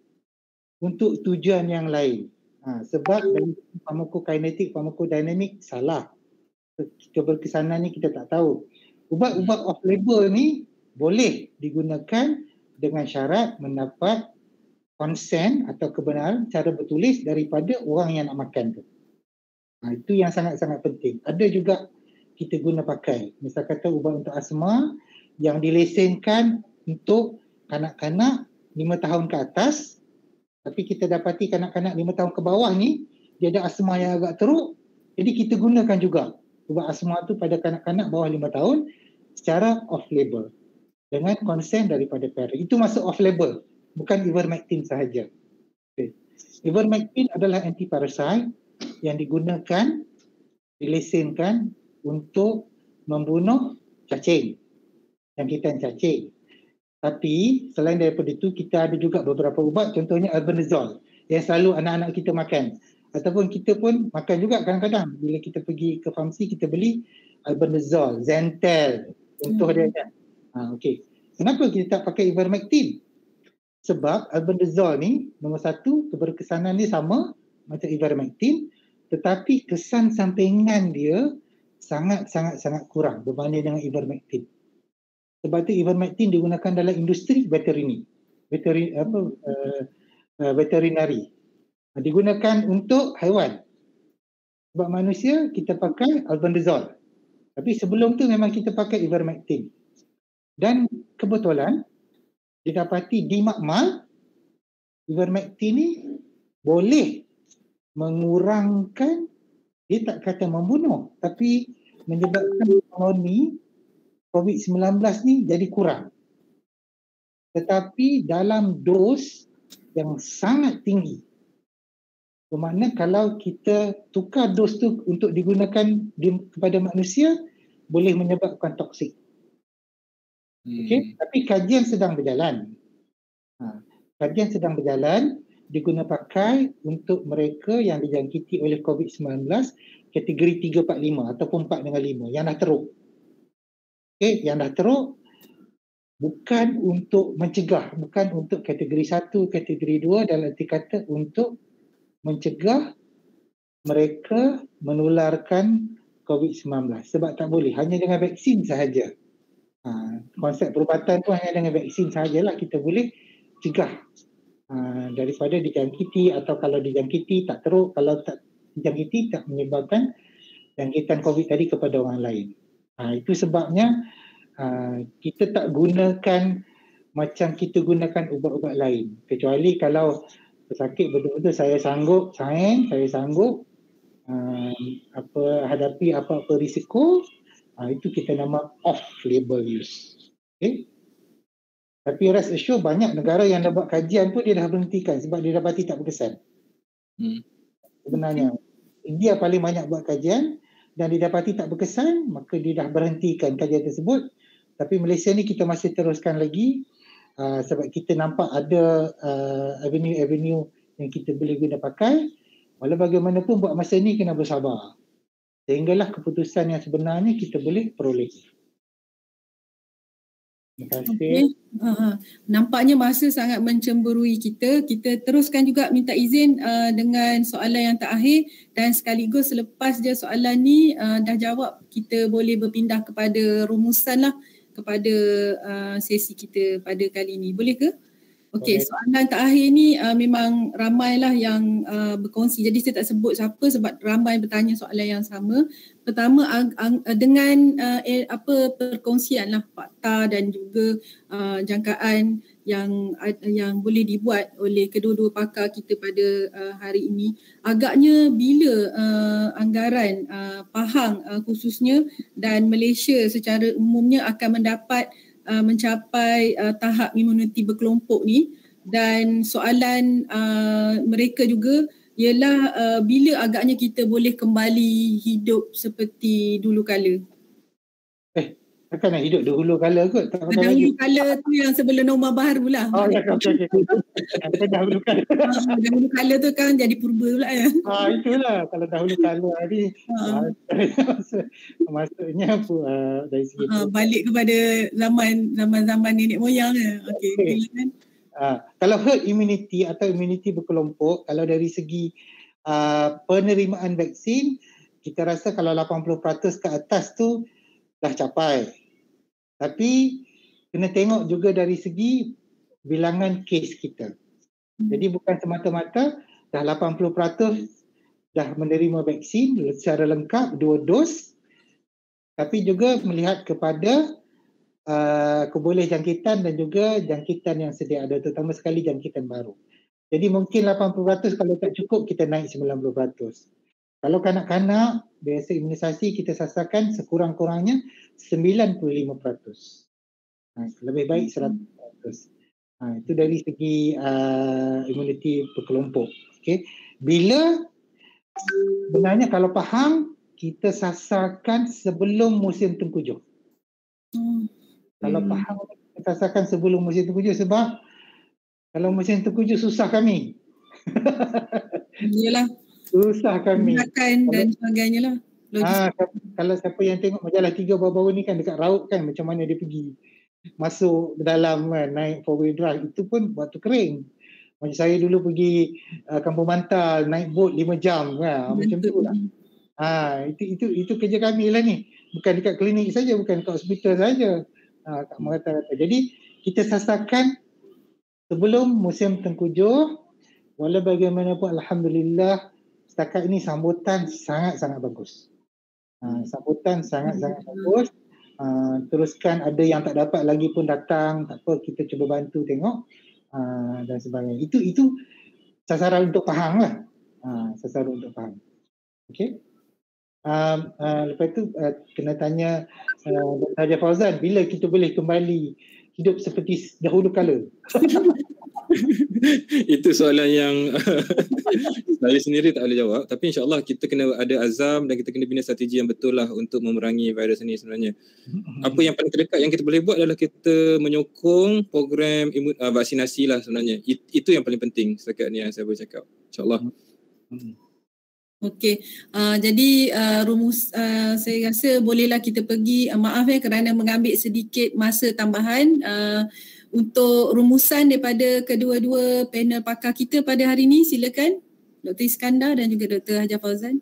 untuk tujuan yang lain. Ha, sebab dari farmakokinetik, farmakodinamik salah. Keberkesanan ni kita tak tahu. Ubat-ubat off-label ni boleh digunakan dengan syarat mendapat konsen atau kebenaran cara bertulis daripada orang yang nak makan tu. Ha, itu yang sangat-sangat penting. Ada juga kita guna pakai. Misal kata ubat untuk asma yang dilesenkan untuk kanak-kanak lima tahun ke atas, tapi kita dapati kanak-kanak lima tahun ke bawah ni dia ada asma yang agak teruk, jadi kita gunakan juga ubat asma tu pada kanak-kanak bawah lima tahun secara off-label dengan konsen daripada parent. Itu masuk off-label, bukan ivermectin sahaja. Okay. Ivermectin adalah antiparasite yang digunakan, dilesenkan untuk membunuh cacing, jangkitan cacing. Tapi selain daripada itu, kita ada juga beberapa ubat, contohnya albendazole yang selalu anak-anak kita makan. Ataupun kita pun makan juga kadang-kadang. Bila kita pergi ke farmasi, kita beli albendazole, Zental, contoh hmm. dia kan. Ha, okay. Kenapa kita tak pakai ivermectin? Sebab albendazole ni, nombor satu, keberkesanan dia sama macam ivermectin, tetapi kesan sampingan dia sangat-sangat-sangat kurang berbanding dengan ivermectin. Sebab itu ivermectin digunakan dalam industri veterini, veteri, apa, uh, uh, veterinary. Digunakan untuk haiwan. Sebab manusia kita pakai albendazole. Tapi sebelum tu memang kita pakai ivermectin. Dan kebetulan didapati di makmal ivermectin ni boleh mengurangkan, dia tak kata membunuh, tapi menyebabkan koloni covid sembilan belas ni jadi kurang. Tetapi dalam dos yang sangat tinggi. Bermakna kalau kita tukar dos tu untuk digunakan di, kepada manusia, boleh menyebabkan toksik. Hmm. Okey, tapi kajian sedang berjalan. Ha, kajian sedang berjalan, diguna pakai untuk mereka yang dijangkiti oleh covid sembilan belas kategori tiga, empat, lima ataupun empat dengan lima yang dah teruk. Okay, yang dah teruk bukan untuk mencegah, bukan untuk kategori satu, kategori dua, dalam arti kata untuk mencegah mereka menularkan covid sembilan belas. Sebab tak boleh, hanya dengan vaksin sahaja. Ha, konsep perubatan tu hanya dengan vaksin sahajalah kita boleh cegah ha, daripada dijangkiti, atau kalau dijangkiti tak teruk, kalau tak dijangkiti tak menyebabkan jangkitan COVID tadi kepada orang lain. Ha, itu sebabnya uh, kita tak gunakan macam kita gunakan ubat-ubat lain. Kecuali kalau sakit betul-betul saya sanggup, sayang, saya sanggup uh, apa hadapi apa-apa risiko, uh, itu kita nama off-label use. Okay? Tapi rest assure banyak negara yang dah buat kajian pun dia dah berhentikan sebab dia dapati tak berkesan. Hmm. Sebenarnya India paling banyak buat kajian dan didapati tak berkesan, maka dia dah berhentikan kajian tersebut. Tapi Malaysia ni kita masih teruskan lagi uh, sebab kita nampak ada uh, avenue-avenue yang kita boleh guna pakai. Walau bagaimanapun buat masa ni kena bersabar. Sehinggalah keputusan yang sebenarnya kita boleh peroleh. Terima kasih. Okay. Uh, nampaknya masa sangat mencemburui kita. Kita teruskan juga minta izin uh, dengan soalan yang terakhir, dan sekaligus selepas je soalan ni uh, dah jawab, kita boleh berpindah kepada rumusan lah, kepada uh, sesi kita pada kali ni. Boleh ke? Okey, soalan terakhir ni uh, memang ramailah yang uh, berkongsi. Jadi saya tak sebut siapa sebab ramai bertanya soalan yang sama. Pertama ang, ang, dengan uh, eh, apa perkongsian lah fakta dan juga uh, jangkaan yang yang boleh dibuat oleh kedua-dua pakar kita pada uh, hari ini. Agaknya bila uh, anggaran uh, Pahang uh, khususnya dan Malaysia secara umumnya akan mendapat uh, mencapai uh, tahap imuniti berkelompok ni, dan soalan uh, mereka juga ialah uh, bila agaknya kita boleh kembali hidup seperti dulu kala. Eh, takkan nak hidup dahulu kala kot? Tak pakai baju. Dahulu kala tu yang sebelum Norma Baharu lah. Oh, ya, okey, okey. Kan dahulu kala. Ah, dahulu kala tu kan jadi purba pula ya. Ah, itulah. Kalau dahulu kala ni, Ah. maksud, maksudnya uh, dari segi Ah, balik kepada zaman zaman-zaman nenek moyang ya. Okey, Okey. silakan. uh, kalau herd immunity atau immunity berkelompok, kalau dari segi uh, penerimaan vaksin, kita rasa kalau lapan puluh peratus ke atas tu dah capai. Tapi kena tengok juga dari segi bilangan kes kita. Jadi bukan semata-mata dah lapan puluh peratus dah menerima vaksin secara lengkap dua dos, tapi juga melihat kepada uh, kebolehjangkitan dan juga jangkitan yang sedia ada, terutama sekali jangkitan baru. Jadi mungkin lapan puluh peratus, kalau tak cukup kita naik sembilan puluh peratus. Kalau kanak-kanak, biasa imunisasi kita sasarkan sekurang-kurangnya sembilan puluh lima peratus. Ha, lebih baik seratus peratus. Ha, itu dari segi uh, imuniti berkelompok. Okay. Bila sebenarnya kalau Pahang, kita sasarkan sebelum musim tengkujuh. Hmm. Kalau Pahang kita sasarkan sebelum musim tengkujuh, sebab kalau musim tengkujuh susah kami. Yalah. Susah kami. Makan dan sebagainya lah. Ah, kalau siapa yang tengok majalah tiga baru-baru ni kan dekat Raut kan, macam mana dia pergi masuk ke dalam kan, naik four wheel drive, itu pun waktu kering. Macam saya dulu pergi uh, Kampung Bantal naik bot lima jam kan, macam tu lah. Ha, itu itu itu kerja kami lah ni. Bukan dekat klinik saja, bukan dekat hospital saja. Ha, kat merata-rata. Jadi kita sasarkan sebelum musim tengkujuh. Walau bagaimanapun alhamdulillah setakat ini sambutan sangat-sangat bagus. Ha, sambutan sangat-sangat bagus. Ha, teruskan, ada yang tak dapat lagi pun datang, tak apa, kita cuba bantu tengok ha, dan sebagainya. Itu itu sasaran untuk Pahang lah. Ha, sasaran untuk Pahang. Okey. Um, uh, lepas tu uh, kena tanya uh, Doktor Hajar Fauzan, bila kita boleh kembali hidup seperti dahulu kala? Itu soalan yang saya sendiri tak boleh jawab, tapi insyaAllah kita kena ada azam dan kita kena bina strategi yang betul lah untuk memerangi virus ni sebenarnya. Apa yang paling terdekat yang kita boleh buat adalah kita menyokong program imun, uh, vaksinasi lah sebenarnya. It, itu yang paling penting setakat ni yang saya boleh cakap, insyaAllah. Okey, uh, jadi uh, rumus uh, saya rasa bolehlah kita pergi, uh, maaf ya kerana mengambil sedikit masa tambahan uh, untuk rumusan daripada kedua-dua panel pakar kita pada hari ini. Silakan Doktor Iskandar dan juga Doktor Hajar Fauzan.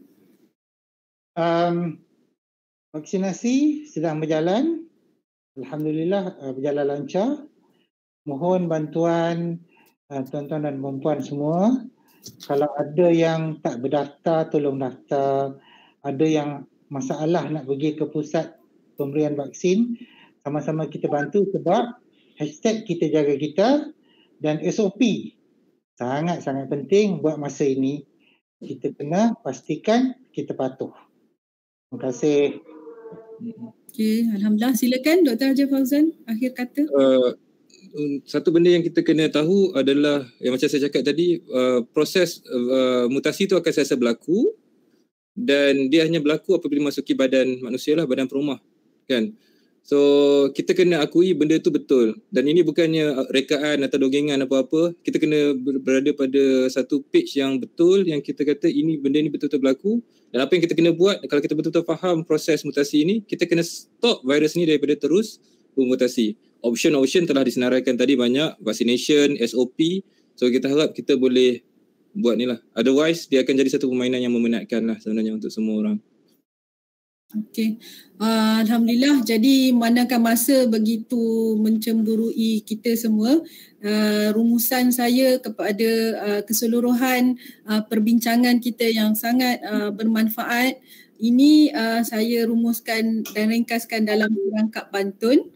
Um, vaksinasi sedang berjalan. Alhamdulillah uh, berjalan lancar. Mohon bantuan uh, tuan-tuan dan puan-puan semua. Kalau ada yang tak berdaftar, tolong daftar. Ada yang masalah nak pergi ke pusat pemberian vaksin, sama-sama kita bantu, sebab hashtag kita jaga kita dan S O P sangat-sangat penting buat masa ini. Kita kena pastikan kita patuh. Terima kasih. Okey, alhamdulillah. Silakan Doktor Hajar Fauzan, akhir kata. Uh, satu benda yang kita kena tahu adalah yang macam saya cakap tadi, uh, proses uh, mutasi itu akan sentiasa berlaku dan dia hanya berlaku apabila masuki badan manusia lah, badan perumah kan. So kita kena akui benda tu betul, dan ini bukannya rekaan atau dogengan apa-apa. Kita kena berada pada satu page yang betul, yang kita kata ini benda ni betul-betul berlaku, dan apa yang kita kena buat kalau kita betul-betul faham proses mutasi ini, kita kena stop virus ni daripada terus bermutasi. Option-option telah disenaraikan tadi banyak, vaccination, S O P. So kita harap kita boleh buat ni lah. Otherwise dia akan jadi satu permainan yang memenatkan lah sebenarnya untuk semua orang. Okey, uh, alhamdulillah. Jadi manakah masa begitu mencemburui kita semua, uh, rumusan saya kepada uh, keseluruhan uh, perbincangan kita yang sangat uh, bermanfaat ini, uh, saya rumuskan dan ringkaskan dalam perangkap pantun.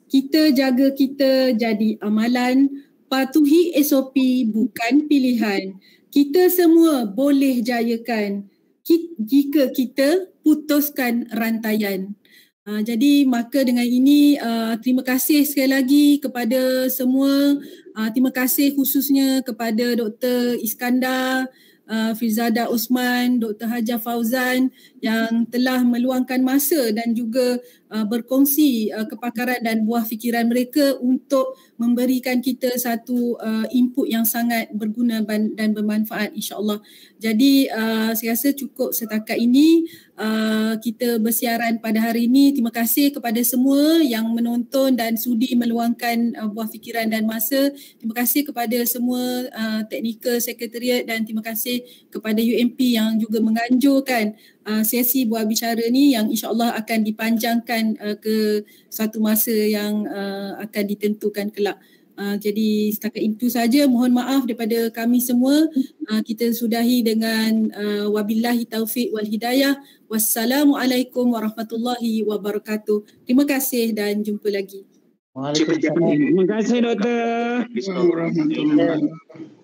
kita jaga kita jadi amalan, patuhi S O P bukan pilihan. Kita semua boleh jayakan jika kita putuskan rantaian. Uh, jadi maka dengan ini uh, terima kasih sekali lagi kepada semua. Uh, terima kasih khususnya kepada Doktor Iskandar, uh, Firzada Osman, Doktor Hajah Fauzan yang telah meluangkan masa dan juga uh, berkongsi uh, kepakaran dan buah fikiran mereka untuk memberikan kita satu uh, input yang sangat berguna dan bermanfaat, insya-Allah. Jadi uh, saya rasa cukup setakat ini uh, kita bersiaran pada hari ini. Terima kasih kepada semua yang menonton dan sudi meluangkan uh, buah fikiran dan masa. Terima kasih kepada semua uh, teknikal sekretariat dan terima kasih kepada U M P yang juga menganjurkan uh, sesi buah bicara ni yang insya-Allah akan dipanjangkan uh, ke satu masa yang uh, akan ditentukan kelak. Uh, jadi setakat itu saja, mohon maaf daripada kami semua. Uh, kita sudahi dengan uh, wabillahi taufiq wal hidayah. Wassalamualaikum warahmatullahi wabarakatuh. Terima kasih dan jumpa lagi. Waalaikumsalam. Terima kasih doktor. Assalamualaikum warahmatullahi wabarakatuh.